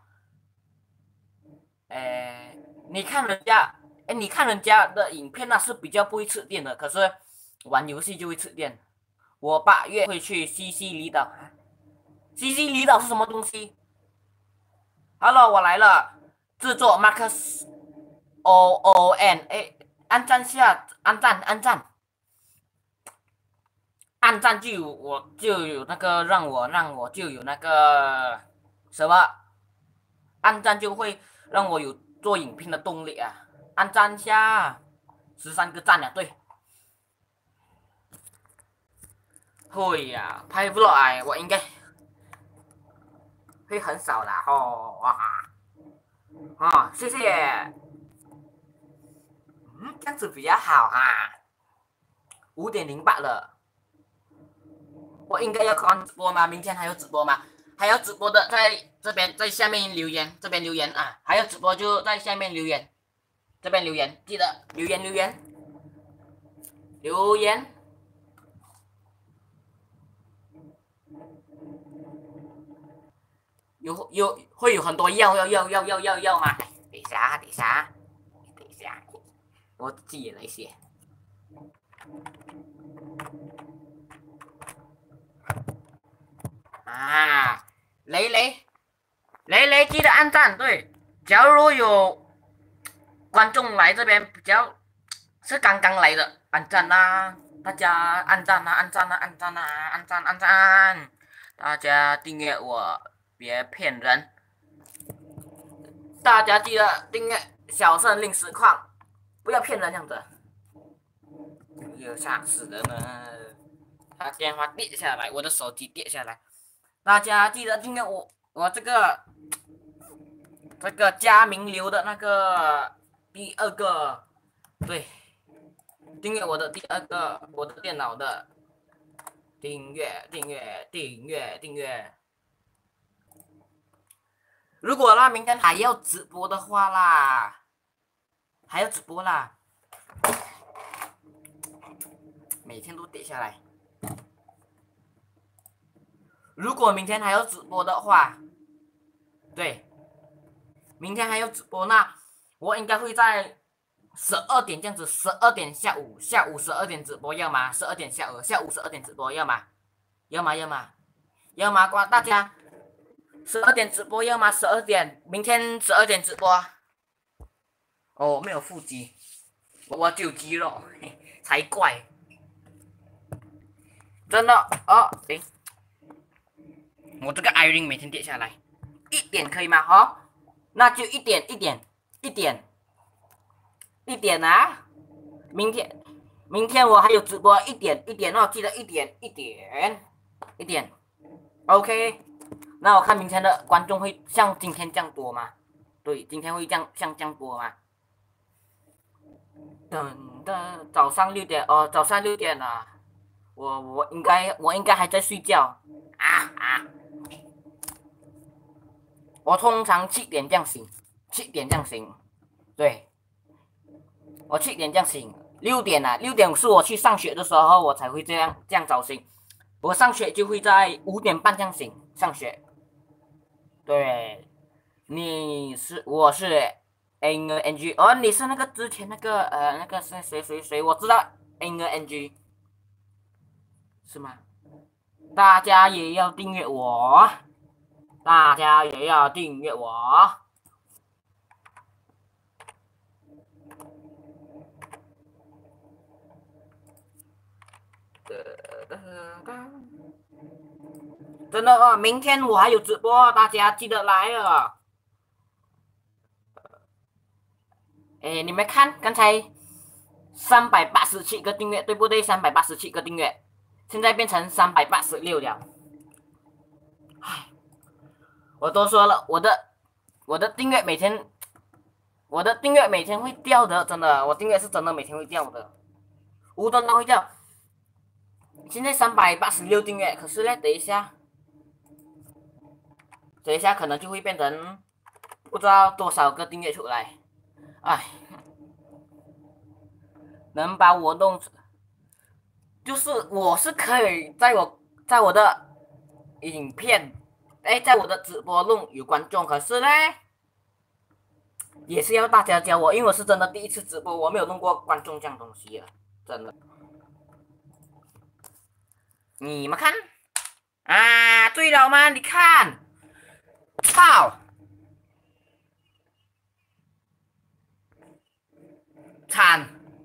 你看人家，你看人家的影片那是比较不会吃电的，可是玩游戏就会吃电。我8月会去西西里岛，西西里岛是什么东西 ？Hello， 我来了，制作 Marcus OON， 按赞下，按赞就有那个让我就有那个什么，按赞就会让我有做影片的动力啊！按赞下13个赞啊，对，会呀、拍 vlog 我应该会很少啦，哇，谢谢，这样子比较好啊，5:08了。我应该要看直播吗？明天还有直播吗？还有直播的在这边，在下面留言，这边留言啊！还有直播就在下面留言，这边留言，记得留言。会有很多要吗？等一下，我自己也来写啊！雷，记得按赞。对，假如有观众来这边比较是刚刚来的，按赞啦！大家按赞啦！按赞！大家订阅我，别骗人！大家记得订阅小胜令实况，不要骗人这样子。又吓死人了！他电话跌下来，我的手机跌下来。大家记得订阅我这个加名流的那个第二个，对，订阅我的第二个我的电脑的订阅。如果啦，明天还要直播的话啦，每天都跌下来。如果明天还要直播的话，对，明天还要直播，那我应该会在12点这样子，12点下午12点直播，要吗？12点下午12点直播，要吗？大家12点直播要吗？12点，明天12点直播。哦，没有腹肌，我只有肌肉，才怪。真的哦，我这个 Irene 每天跌下来1点可以吗？好，那就1点啊！明天我还有直播1点哦，记得1点，OK。那我看明天的观众会像今天这样多吗？对，今天会像这样多吗？等的早上6点哦，早上6点啊，我应该还在睡觉啊！我通常7点这样醒，对，我7点这样醒，6点啊，6点是我去上学的时候，我才会这样早醒。我上学就会在5点半这样醒，上学。对，我是 NG 哦，你是那个之前那个那个是谁，我知道 NG，是吗？大家也要订阅我，大家也要订阅我。真的哦，明天我还有直播，大家记得来哦。哎，你们看，刚才387个订阅，对不对？387个订阅，现在变成386了。唉，我都说了，我的订阅每天会掉的，真的，我订阅是真的每天会掉的，无端端会掉。现在386订阅，可是呢，等一下可能就会变成不知道多少个订阅出来，唉，能把我弄，就是我是可以在我的影片，在我的直播弄有观众，可是呢，也是要大家教我，因为我是真的第一次直播，我没有弄过观众这样东西啊，真的。你们看啊，对了吗？你看，操，惨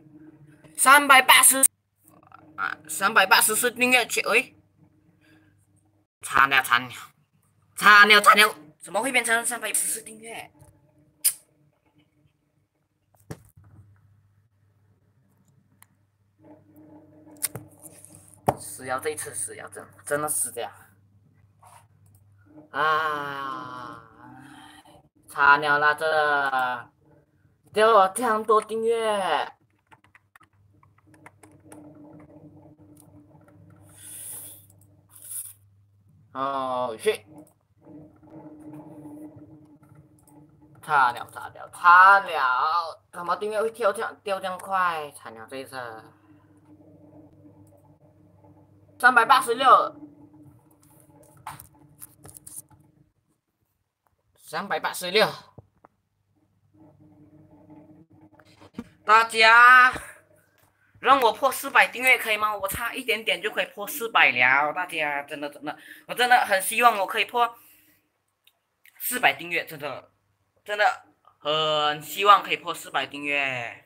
，384啊，384订阅去，喂，惨了，怎么会变成314订阅？死了，这一次死了，真的死掉啊！惨了啦，这掉了这样多订阅，哦，去，惨了，怎么订阅会掉这样快？惨了这一次，386。386，大家让我破400订阅可以吗？我差一点点就可以破400了，大家真的，我真的很希望我可以破400订阅，真的很希望可以破400订阅。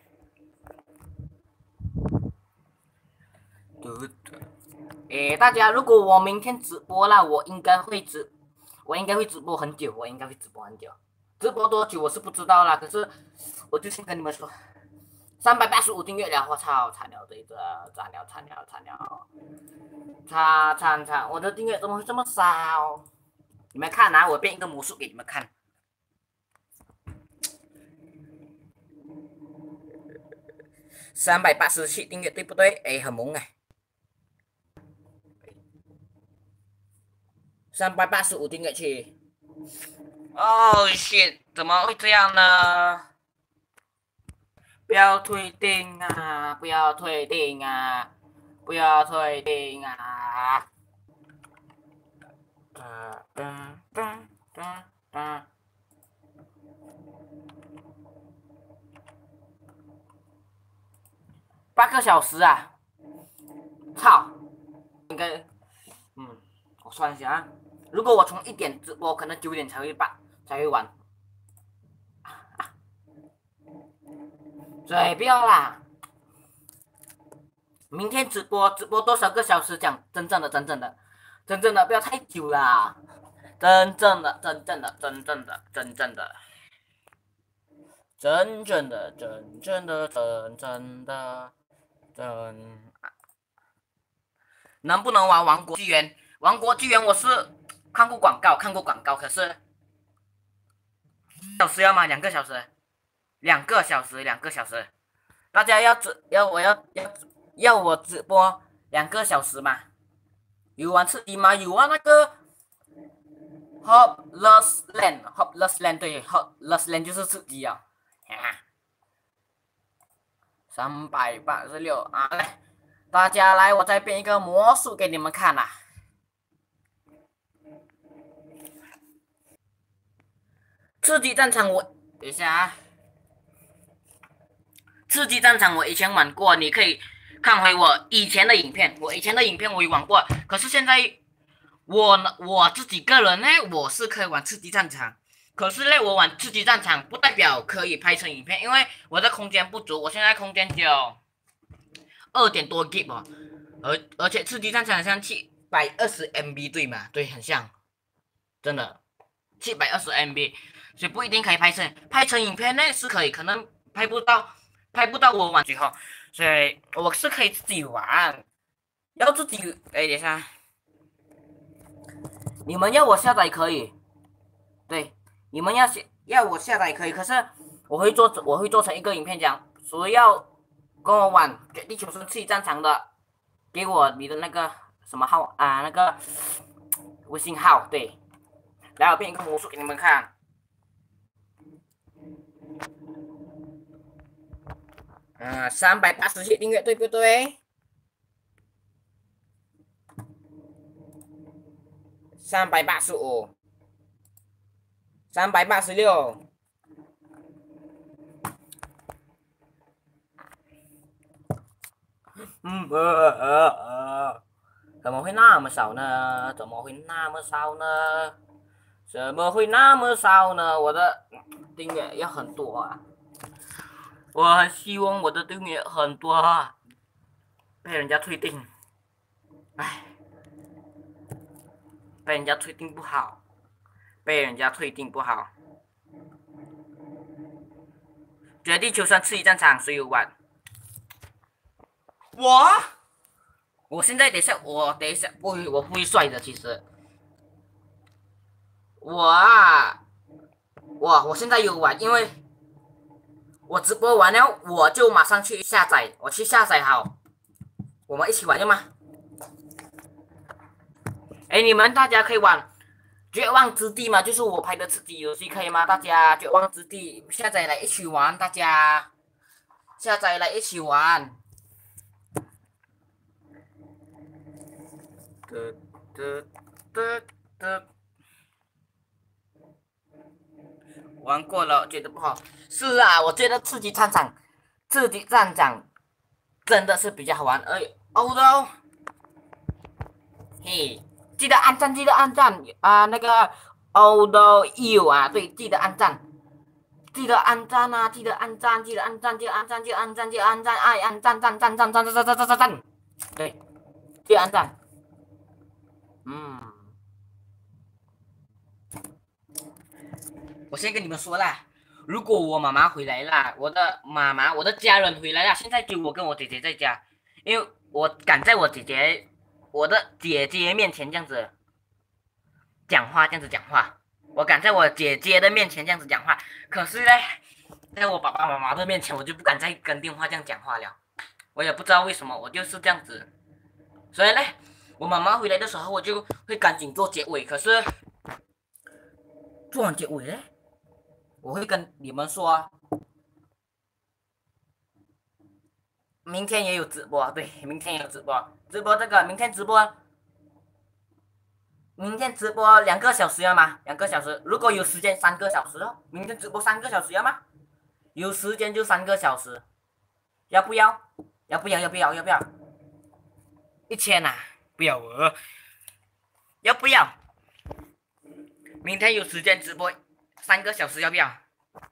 大家如果我明天直播了，我应该会直播很久，直播多久我是不知道啦，可是我就先跟你们说，385订阅了，我操，惨了这一个，惨了，我的订阅怎么会这么少？你们看啊，我变一个魔术给你们看。387订阅对不对？哎，很萌哎。385订阅去。哦 shit， 怎么会这样呢？不要退订啊！不要退订啊！不要退订啊！8个小时啊！操！应该，我算一下啊。如果我从1点直播，可能9点才会完。对，不要啦。明天直播多少个小时讲真正的，不要太久啦。真正的，能不能玩王国纪元？王国纪元我是看过广告，可是小时要吗？2个小时，2个小时，大家要我直播2个小时吗？有玩刺激吗？有啊，那个 Hopeless Land 对 Hopeless Land 就是刺激啊，386啊，来，大家来，我再变一个魔术给你们看啦。刺激战场我等一下啊，刺激战场我以前玩过，你可以看回我以前的影片，我以前的影片我也玩过，可是现在我自己个人呢，我是可以玩刺激战场，可是呢，我玩刺激战场不代表可以拍成影片，因为我的空间不足，我现在空间只有2.多 G 哦，而且刺激战场好像720 MB 对吗？对，很像，真的720 MB，所以不一定可以拍成影片呢是可以，可能拍不到我玩最后，所以我是可以自己玩，要自己哎，等一下，你们要我下载可以，对，你们要我下载可以，可是我会做成一个影片讲，谁要跟我玩《绝地求生刺激战场》的，给我你的那个什么号啊，那个微信号，对，来我变一个魔术给你们看。387订阅对不对？385，386，怎么会那么少呢？怎么会那么少呢？怎么会那么少呢？我的订阅要很多啊！我很希望我的订阅很多啊，被人家退订，唉，被人家退订不好，被人家退订不好。绝地求生刺激战场谁有玩？我现在等一下我不会帅的，其实我现在有玩，因为我直播完了我就马上去下载，我去下载好，我们一起玩吗？哎，你们大家可以玩绝望之地嘛，就是我拍的刺激游戏，可以吗？大家绝望之地下载来一起玩，大家下载来一起玩。玩过了，觉得不好。是啊，我觉得刺激战场真的是比较好玩。哦，嘿，记得按赞，记得按赞啊！那个欧有啊，对，记得按赞，记得按赞啊！记得按赞，记得按赞，记得按赞，记得按赞，记得按赞，爱按赞赞赞赞赞赞赞赞赞赞，对，记得按赞。我先跟你们说啦，如果我妈妈回来啦，我的家人回来啦，现在就我跟我姐姐在家，因为我敢在我的姐姐面前这样子讲话，我敢在我姐姐的面前这样子讲话，可是呢，在我爸爸妈妈的面前，我就不敢再跟电话这样讲话了，我也不知道为什么，我就是这样子，所以呢，我妈妈回来的时候，我就会赶紧做结尾，可是做完结尾呢？我会跟你们说，明天也有直播，对，明天也有直播，明天直播2个小时要吗？2个小时，如果有时间3个小时哦，明天直播3个小时要吗？有时间就3个小时，要不要？要不要？1000啊？不要要不要？明天有时间直播3个小时，要不要？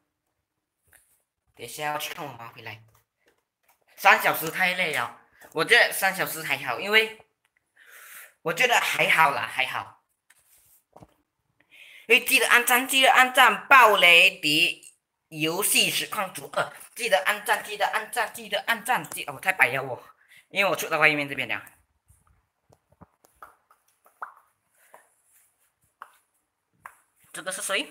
等一下要去看我妈回来。3小时太累了，我觉得3小时还好，因为我觉得还好啦，还好。记得按赞，暴雷的游戏实况组2，记得按赞，哦，太白了我，因为我出到外面这边了。这个是谁？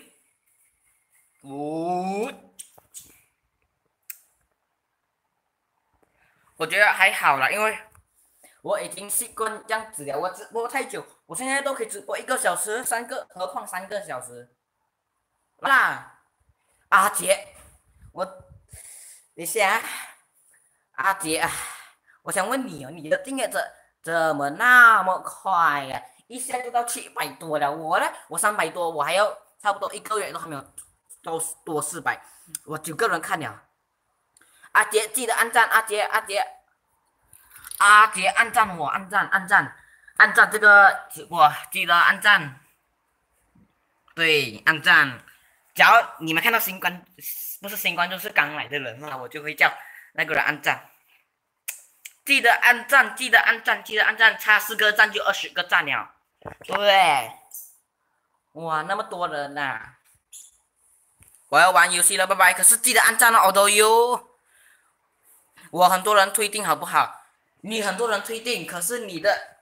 我觉得还好啦，因为我已经习惯这样子了。我直播太久，我现在都可以直播1个小时何况3个小时。啦，阿杰，等一下，阿杰啊，我想问你哦，你的订阅者怎么那么快呀、一下就到700多了，我呢，我300多，我还要差不多1个月都还没有多400，我9个人看了。阿杰记得按赞，阿杰， 阿杰按赞我，按赞这个直播，记得按赞。对，按赞。只要你们看到新观，不是新观众是刚来的人嘛，我就会叫那个人按赞。记得按赞，记得按赞，记得按赞，差4个赞就20个赞了，对不对？哇，那么多人呐、啊！我要玩游戏了，拜拜。可是记得按赞哦，我都有。我很多人推定好不好？你很多人推定，可是你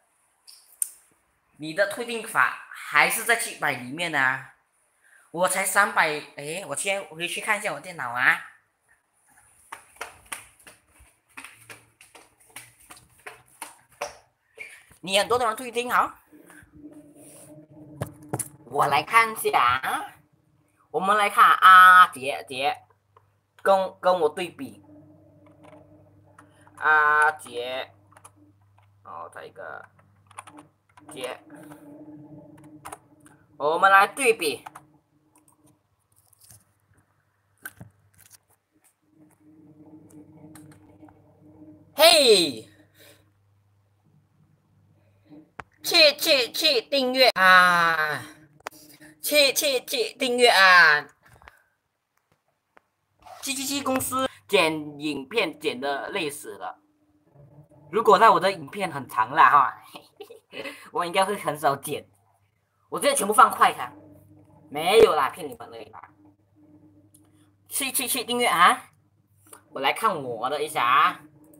的推定法还是在700里面啊。我才300，哎，我先回去看一下我电脑啊。你很多的人推定好，我来看一下啊。我们来看阿杰跟我对比，阿杰，哦，再一个杰，我们来对比。嘿，去订阅啊！去订阅啊！去公司剪影片剪的累死了。如果那我的影片很长啦哈，我应该会很少剪，我直接全部放快看。没有啦，骗你们而已啦。去订阅啊！我来看我的一下啊。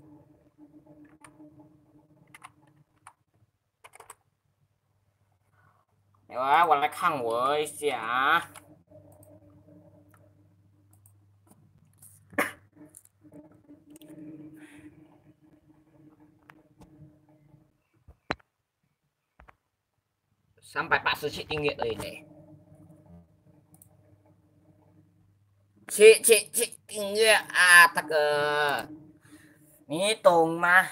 我来看我一下啊。387订阅而已嘞。去订阅啊，大哥，你懂吗？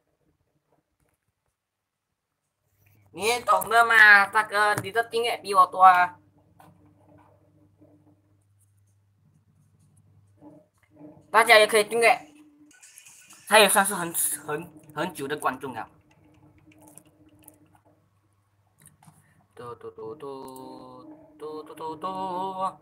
你懂的嘛，大哥，你的订阅比我多啊。大家也可以订阅，他也算是很久的观众了。嘟嘟嘟嘟嘟嘟嘟嘟。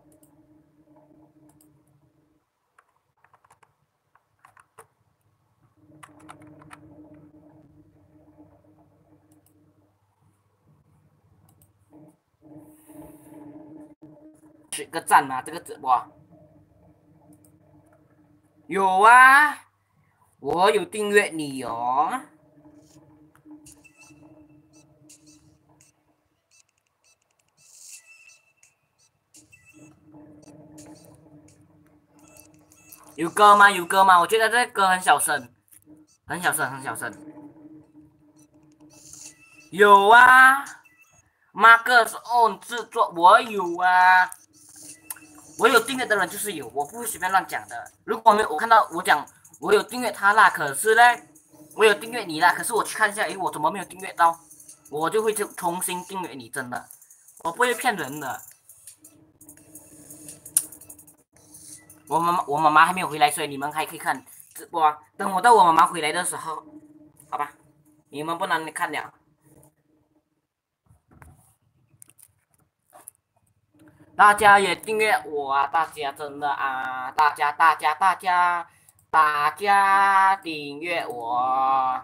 是个赞吗？这个直播有啊，我有订阅你哦。有歌吗？有歌吗？我觉得这歌很小声，很小声，很小声。有啊，Marcus On 制作，我有啊。我有订阅的人就是有，我不会随便乱讲的。如果没有我看到我讲我有订阅他啦，可是呢，我有订阅你啦，可是我去看一下，诶，我怎么没有订阅到？我就会重新订阅你，真的，我不会骗人的。我妈妈还没有回来，所以你们还可以看直播。等我到我妈妈回来的时候，好吧，你们不能看了。大家也订阅我啊！大家真的啊！大家订阅我。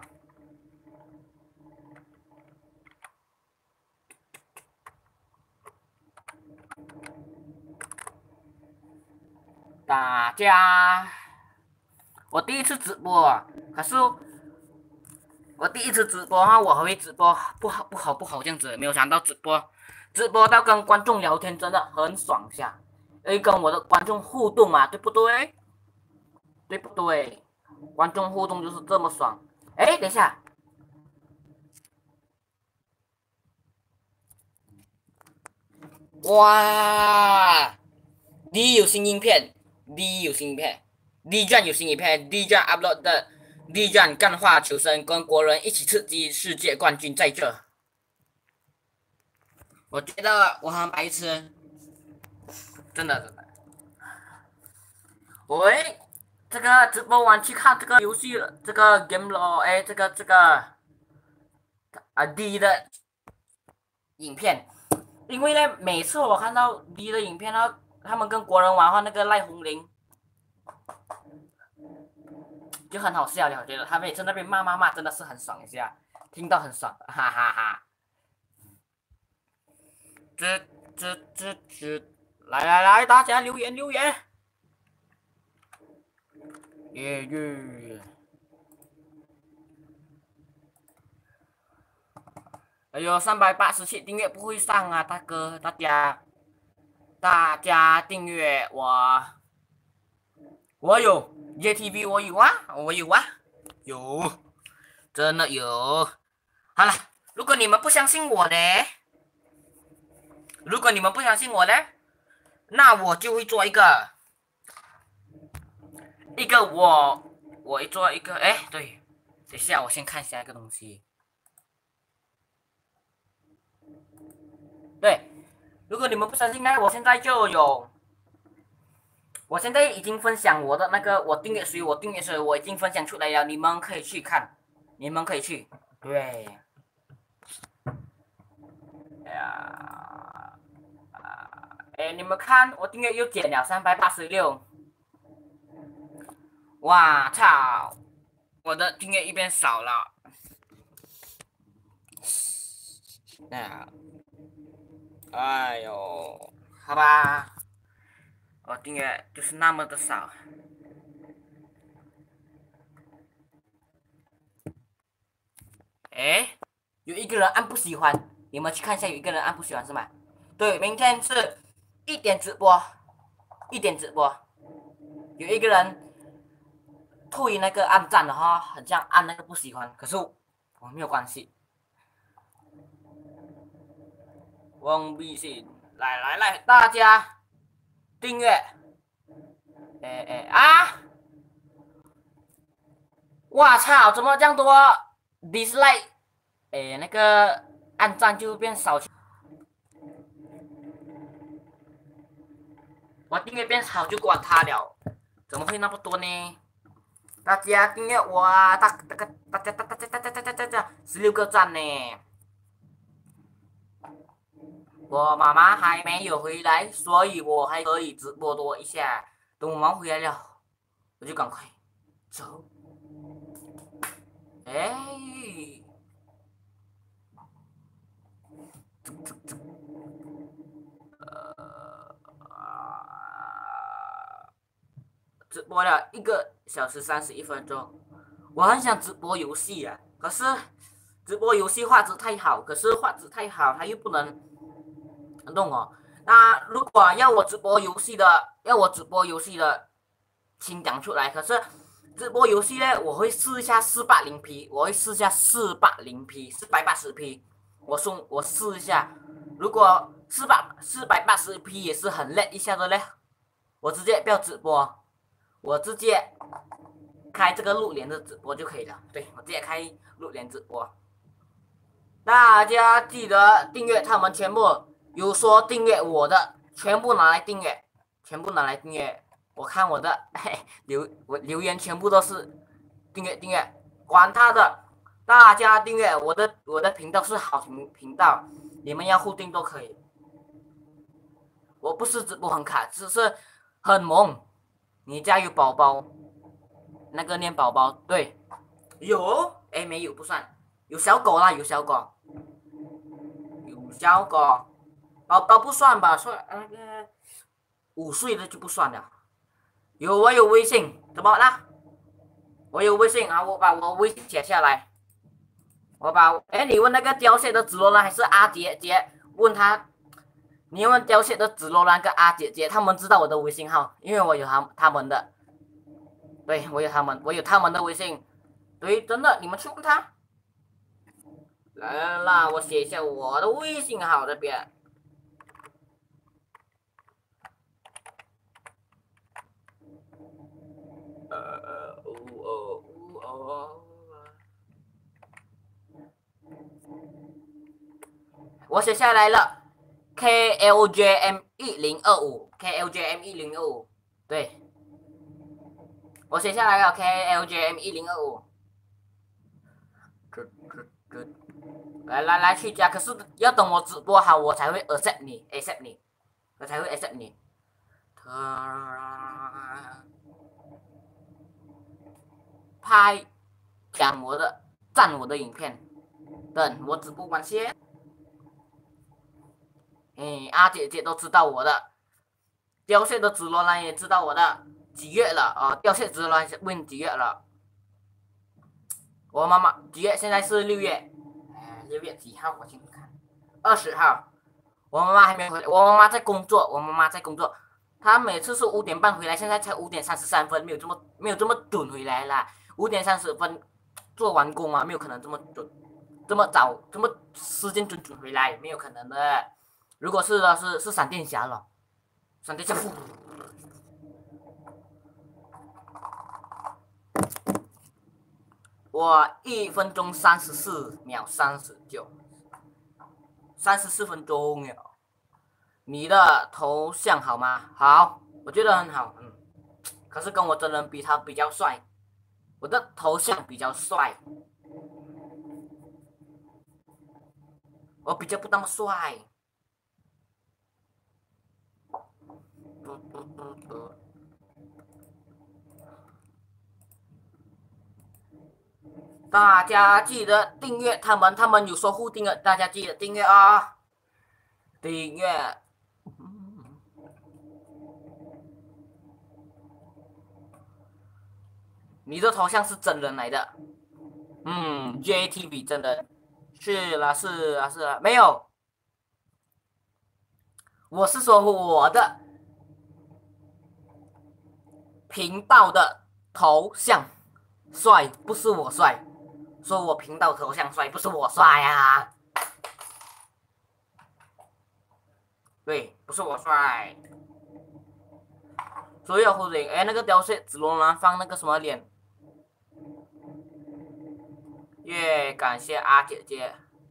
大家，我第一次直播，可是我第一次直播哈，我还会直播不好这样子，没有想到直播到跟观众聊天真的很爽下，跟我的观众互动嘛，对不对？对不对？观众互动就是这么爽。哎，等一下，哇！D 有新影片，D 有新影片，D 站有新影片，D 站 upload 的 D 站干话求生，跟国人一起刺激世界冠军在这。我觉得我很白痴，真的。喂， 这个直播完去看这个游戏了，这个 game 咯，哎，这个D 的影片，因为呢，每次我看到 D 的影片呢，他们跟国人玩的话，那个赖红玲就很好笑了，我觉得他每次那边骂，真的是很爽一下，听到很爽，哈哈哈。来，大家留言。耶。哎呦，387订阅不会上啊，大哥，大家订阅我有 JTV 我有啊，有，真的有。好了，如果你们不相信我呢，那我就会做一个我做一个，哎，对，等一下我先看下一个东西。对，如果你们不相信呢，我现在已经分享我的那个我订阅谁，我已经分享出来了，你们可以去看，你们可以去。对，哎呀，哎，你们看我订阅又减了386，哇操，我的订阅一边少了。哎呦，好吧，我订阅就是那么的少。哎，有一个人按不喜欢，你们去看一下，有一个人按不喜欢是吗？对，明天是1点直播，有一个人退那个按赞的哈，很像按那个不喜欢，可是我没有关系。汪必信，来，大家订阅，哇操，怎么这样多 dislike？ 那个按赞就变少，我订阅变少就管他了，怎么会那么多呢？大家订阅我啊，大家16个赞呢。我妈妈还没有回来，所以我还可以直播多一下。等我妈回来了，我就赶快走。哎，直播了1个小时31分钟，我很想直播游戏啊，可是直播游戏画质太好，它又不能弄哦。那如果要我直播游戏的，请讲出来。可是直播游戏呢，我会试一下480P，我会试一下480P、480P，我试一下。如果480P 也是很累一下的嘞，我直接不要直播，我直接开这个露脸的直播就可以了。对，我直接开露脸直播。大家记得订阅他们全部，有说订阅我的，全部拿来订阅，我看我的留言全部都是订阅，管他的，大家订阅我的频道是好频道，你们要互订都可以。我不是直播很卡，只是很萌。你家有宝宝，那个念宝宝，对，有，哎没有不算，有小狗啦，有小狗，宝宝不算吧，算那个5岁的就不算了。我有微信，怎么啦？我有微信啊，我把我微信写下来。你问那个凋谢的紫罗兰还是阿姐姐？问他，你问凋谢的紫罗兰跟阿姐姐，他们知道我的微信号，因为我有他们的。对，我有他们的微信。对，真的，你们去问他。来，我写一下我的微信号这边。我写下来了 ，KLJM1025，KLJM1025，对， 我写下来了 ，KLJM1025。来去加，可是要等我直播好，我才会 accept 你，我才会 accept 你。拍，讲我的，赞我的影片，等我直播完先。阿姐姐都知道我的，凋谢的紫罗兰也知道我的，几月了啊？凋谢紫罗兰问几月了？我妈妈几月？现在是6月，6月几号？我去看，20号。我妈妈还没回来，我妈妈在工作，她每次是5点半回来，现在才5点33分，没有这么准回来啦。5点30分做完工啊，没有可能这么准，这么早，这么时间准回来，没有可能的。如果是的是闪电侠了，闪电侠。我1分钟34秒39，34分钟了。你的头像好吗？好，我觉得很好，可是跟我真人比，他比较帅，我的头像比较帅，我比较不那么帅。大家记得订阅他们有说互订阅，大家记得订阅啊！订阅。你的头像是真人来的，JTV 真人，是啦，没有，我是说我的频道的头像帅，不是我帅，说我频道头像帅，不是我帅啊，对，不是我帅。所以或者那个凋谢紫罗兰放那个什么脸，也感谢阿姐姐。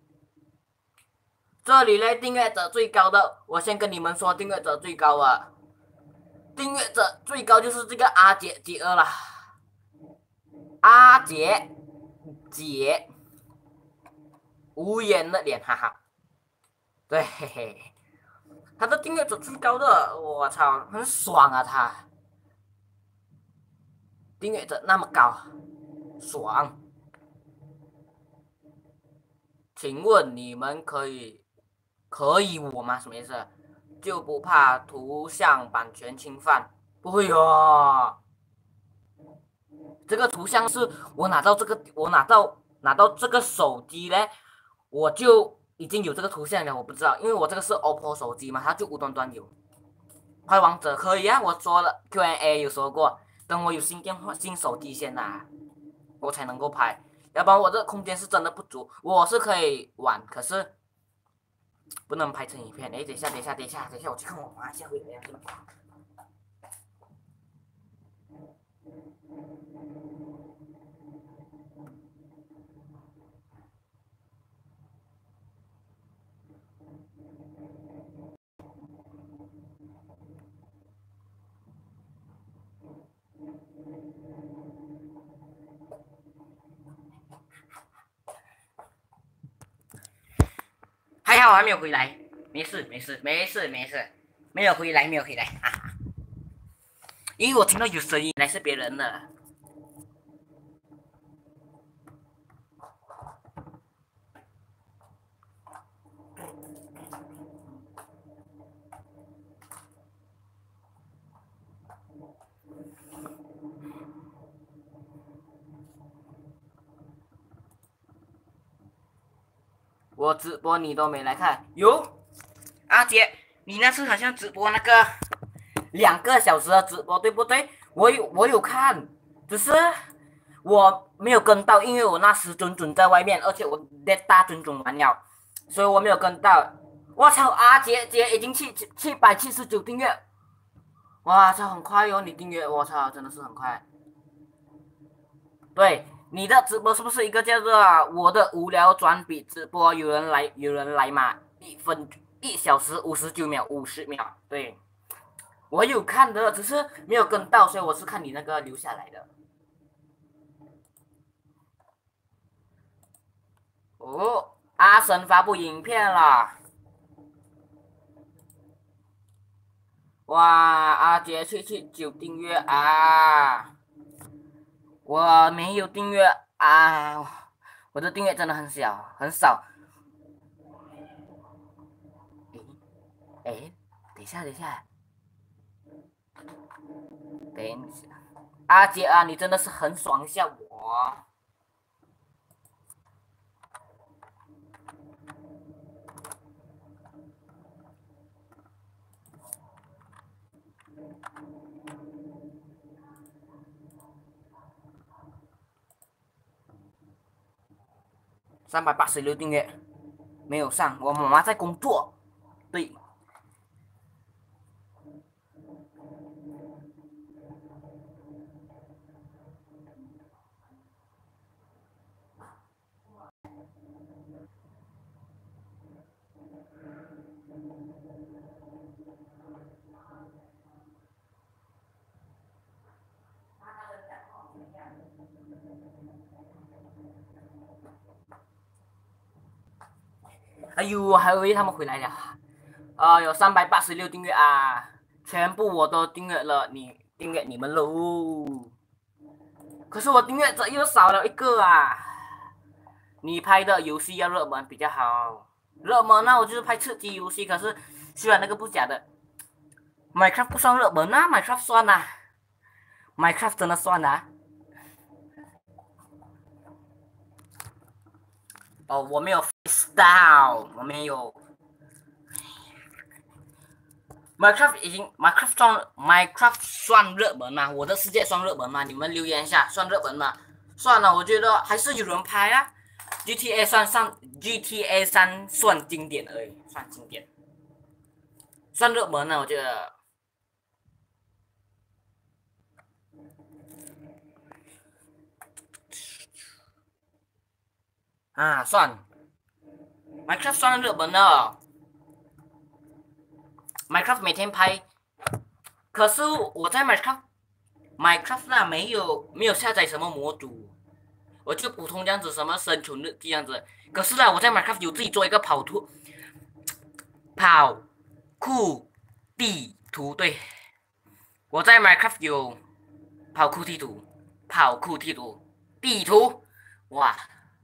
这里呢，订阅者最高的，我先跟你们说，订阅者最高啊，订阅者最高就是这个阿姐姐了，阿姐姐，无言的脸，哈哈，对，嘿嘿，他的订阅者最高的，我操，很爽啊他，订阅者那么高，爽。请问你们可以我吗？什么意思？就不怕图像版权侵犯？不会哦。这个图像是我拿到这个手机呢，我就已经有这个图像了。我不知道，因为我这个是 OPPO 手机嘛，它就无端端有。拍王者可以啊，我说了 Q&A 有说过，等我有新电话、新手机先啦，我才能够拍。要不然我这空间是真的不足，我是可以玩，可是不能拍成影片。等一下，我去看我妈下回来是吧？还好我还没有回来，没事，没有回来啊！因为我听到有声音，来是别人的。我直播你都没来看，有阿姐，你那次好像直播那个2个小时的直播，对不对？我有看，只是我没有跟到，因为我那时准在外面，而且我data准完了，所以我没有跟到。我操，阿姐已经779订阅，哇操，很快哦，你订阅，我操，真的是很快。对。你的直播是不是一个叫做我的无聊转笔直播？有人来吗？1小时59秒，50秒。对， 我有看的，只是没有跟到，所以我是看你那个留下来的。哦，阿神发布影片了。哇，阿杰去订阅啊！我没有订阅啊，我的订阅真的很小，很少。哎，等一下，等一下，等一下，阿杰啊，你真的是很爽一下我。386订阅没有上，我妈妈在工作。对，哎呦，还以为他们回来了。有386订阅啊，全部我都订阅了，你订阅你们喽。可是我订阅者又少了一个啊。你拍的游戏要热门比较好，热门那我就是拍刺激游戏。可是虽然那个不假的，Minecraft 不算热门啊，Minecraft 算啊，Minecraft 真的算啊。哦，我没有 freestyle，我没有。Minecraft 算热门吗？我的世界算热门吗？你们留言一下，算热门吗？算了，我觉得还是有人拍啊。GTA 3算经典而已，算经典，算热门呢，我觉得。算 Minecraft 算热门了。Minecraft 每天拍，可是我在 Minecraft 那没有下载什么模组，我就普通这样子，什么生存日记这样子。可是呢，我在 Minecraft 有自己做一个跑酷地图，对，我在 Minecraft 有跑酷地图，地图，哇！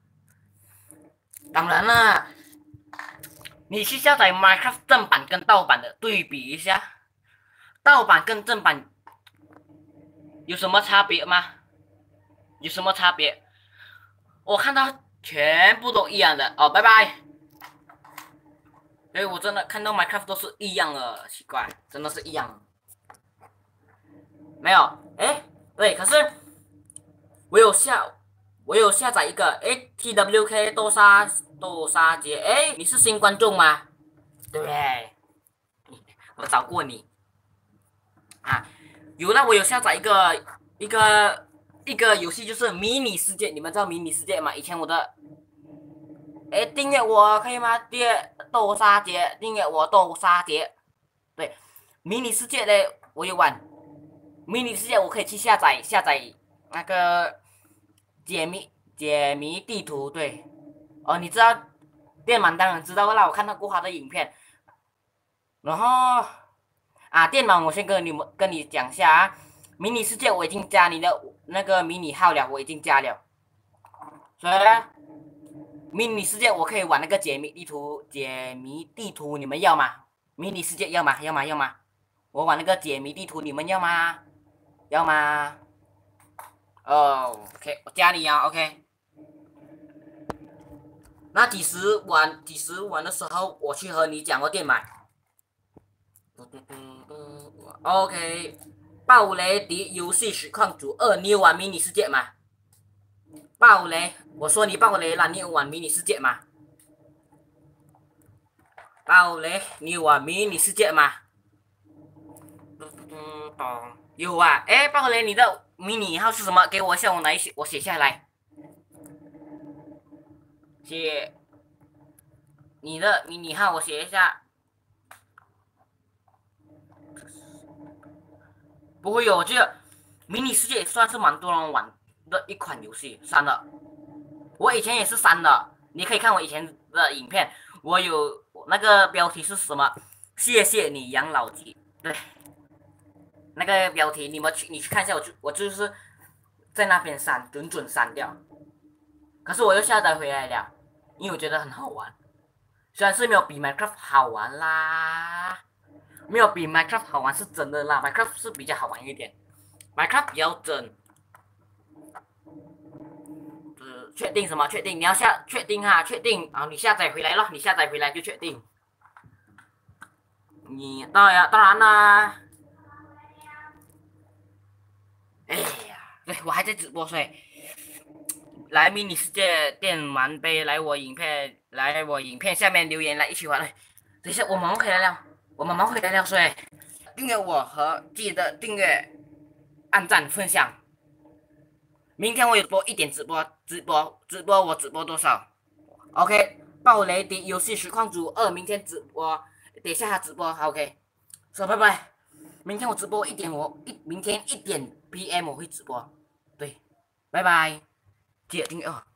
当然了，你去下载 Minecraft 正版跟盗版的对比一下，盗版跟正版有什么差别吗？有什么差别？我看到全部都一样的哦，拜拜。哎，我真的看到 Minecraft 都是一样的，奇怪，真的是一样。没有，哎，对，可是我有下，我有下载一个，哎，TWK 豆沙姐，哎，你是新观众吗？对不对？我找过你啊。有了，我有下载一个游戏，就是迷你世界，你们知道迷你世界吗？以前我的，哎，订阅我可以吗？豆沙姐，订阅我豆沙姐。对，迷你世界嘞，我有玩。迷你世界我可以去下载那个解谜地图，对。哦，你知道电鳗当然知道啦，我看到过他的影片。然后电鳗我先跟你讲一下啊，迷你世界我已经加你的那个迷你号了，我已经加了。所以呢，迷你世界我可以玩那个解谜地图，你们要吗？迷你世界要吗？要吗？要吗？我玩那个解谜地图，你们要吗？要吗？哦，OK，我加你啊，OK。那几时玩的时候，我去和你讲个电买。OK，暴雷迪游戏实况组2，你有玩迷你世界吗？暴雷，我说你暴雷了，你有玩迷你世界吗？暴雷，你有玩迷你世界吗？有啊，哎，暴雷，你的迷你号是什么？给我一下，我写下来。写你的迷你号，我写一下。 不会有，我觉得迷你世界也算是蛮多人玩的一款游戏，删了。我以前也是删的，你可以看我以前的影片，我有那个标题是什么？谢谢你养老机，对，那个标题你去看一下，我就是在那边删，准删掉。可是我又下载回来了，因为我觉得很好玩，虽然是没有比 Minecraft 好玩啦，没有比 Minecraft 好玩是真的啦，Minecraft 是比较好玩一点，Minecraft 比较真。确定什么？确定你要确定哈，确定啊！你下载回来了，你下载回来就确定。你当然啦。哎呀，对我还在直播，所以来迷你世界电玩杯，来我影片下面留言来一起玩。等一下我忙回来了，我们忙回来了，所以订阅我和记得订阅、按赞、分享。明天我有播一点直播，我直播多少？OK，暴雷的游戏实况组2明天直播，等一下他直播 OK，说拜拜。明天我直播明天1点 PM 我会直播，对，拜拜，记得订阅哦。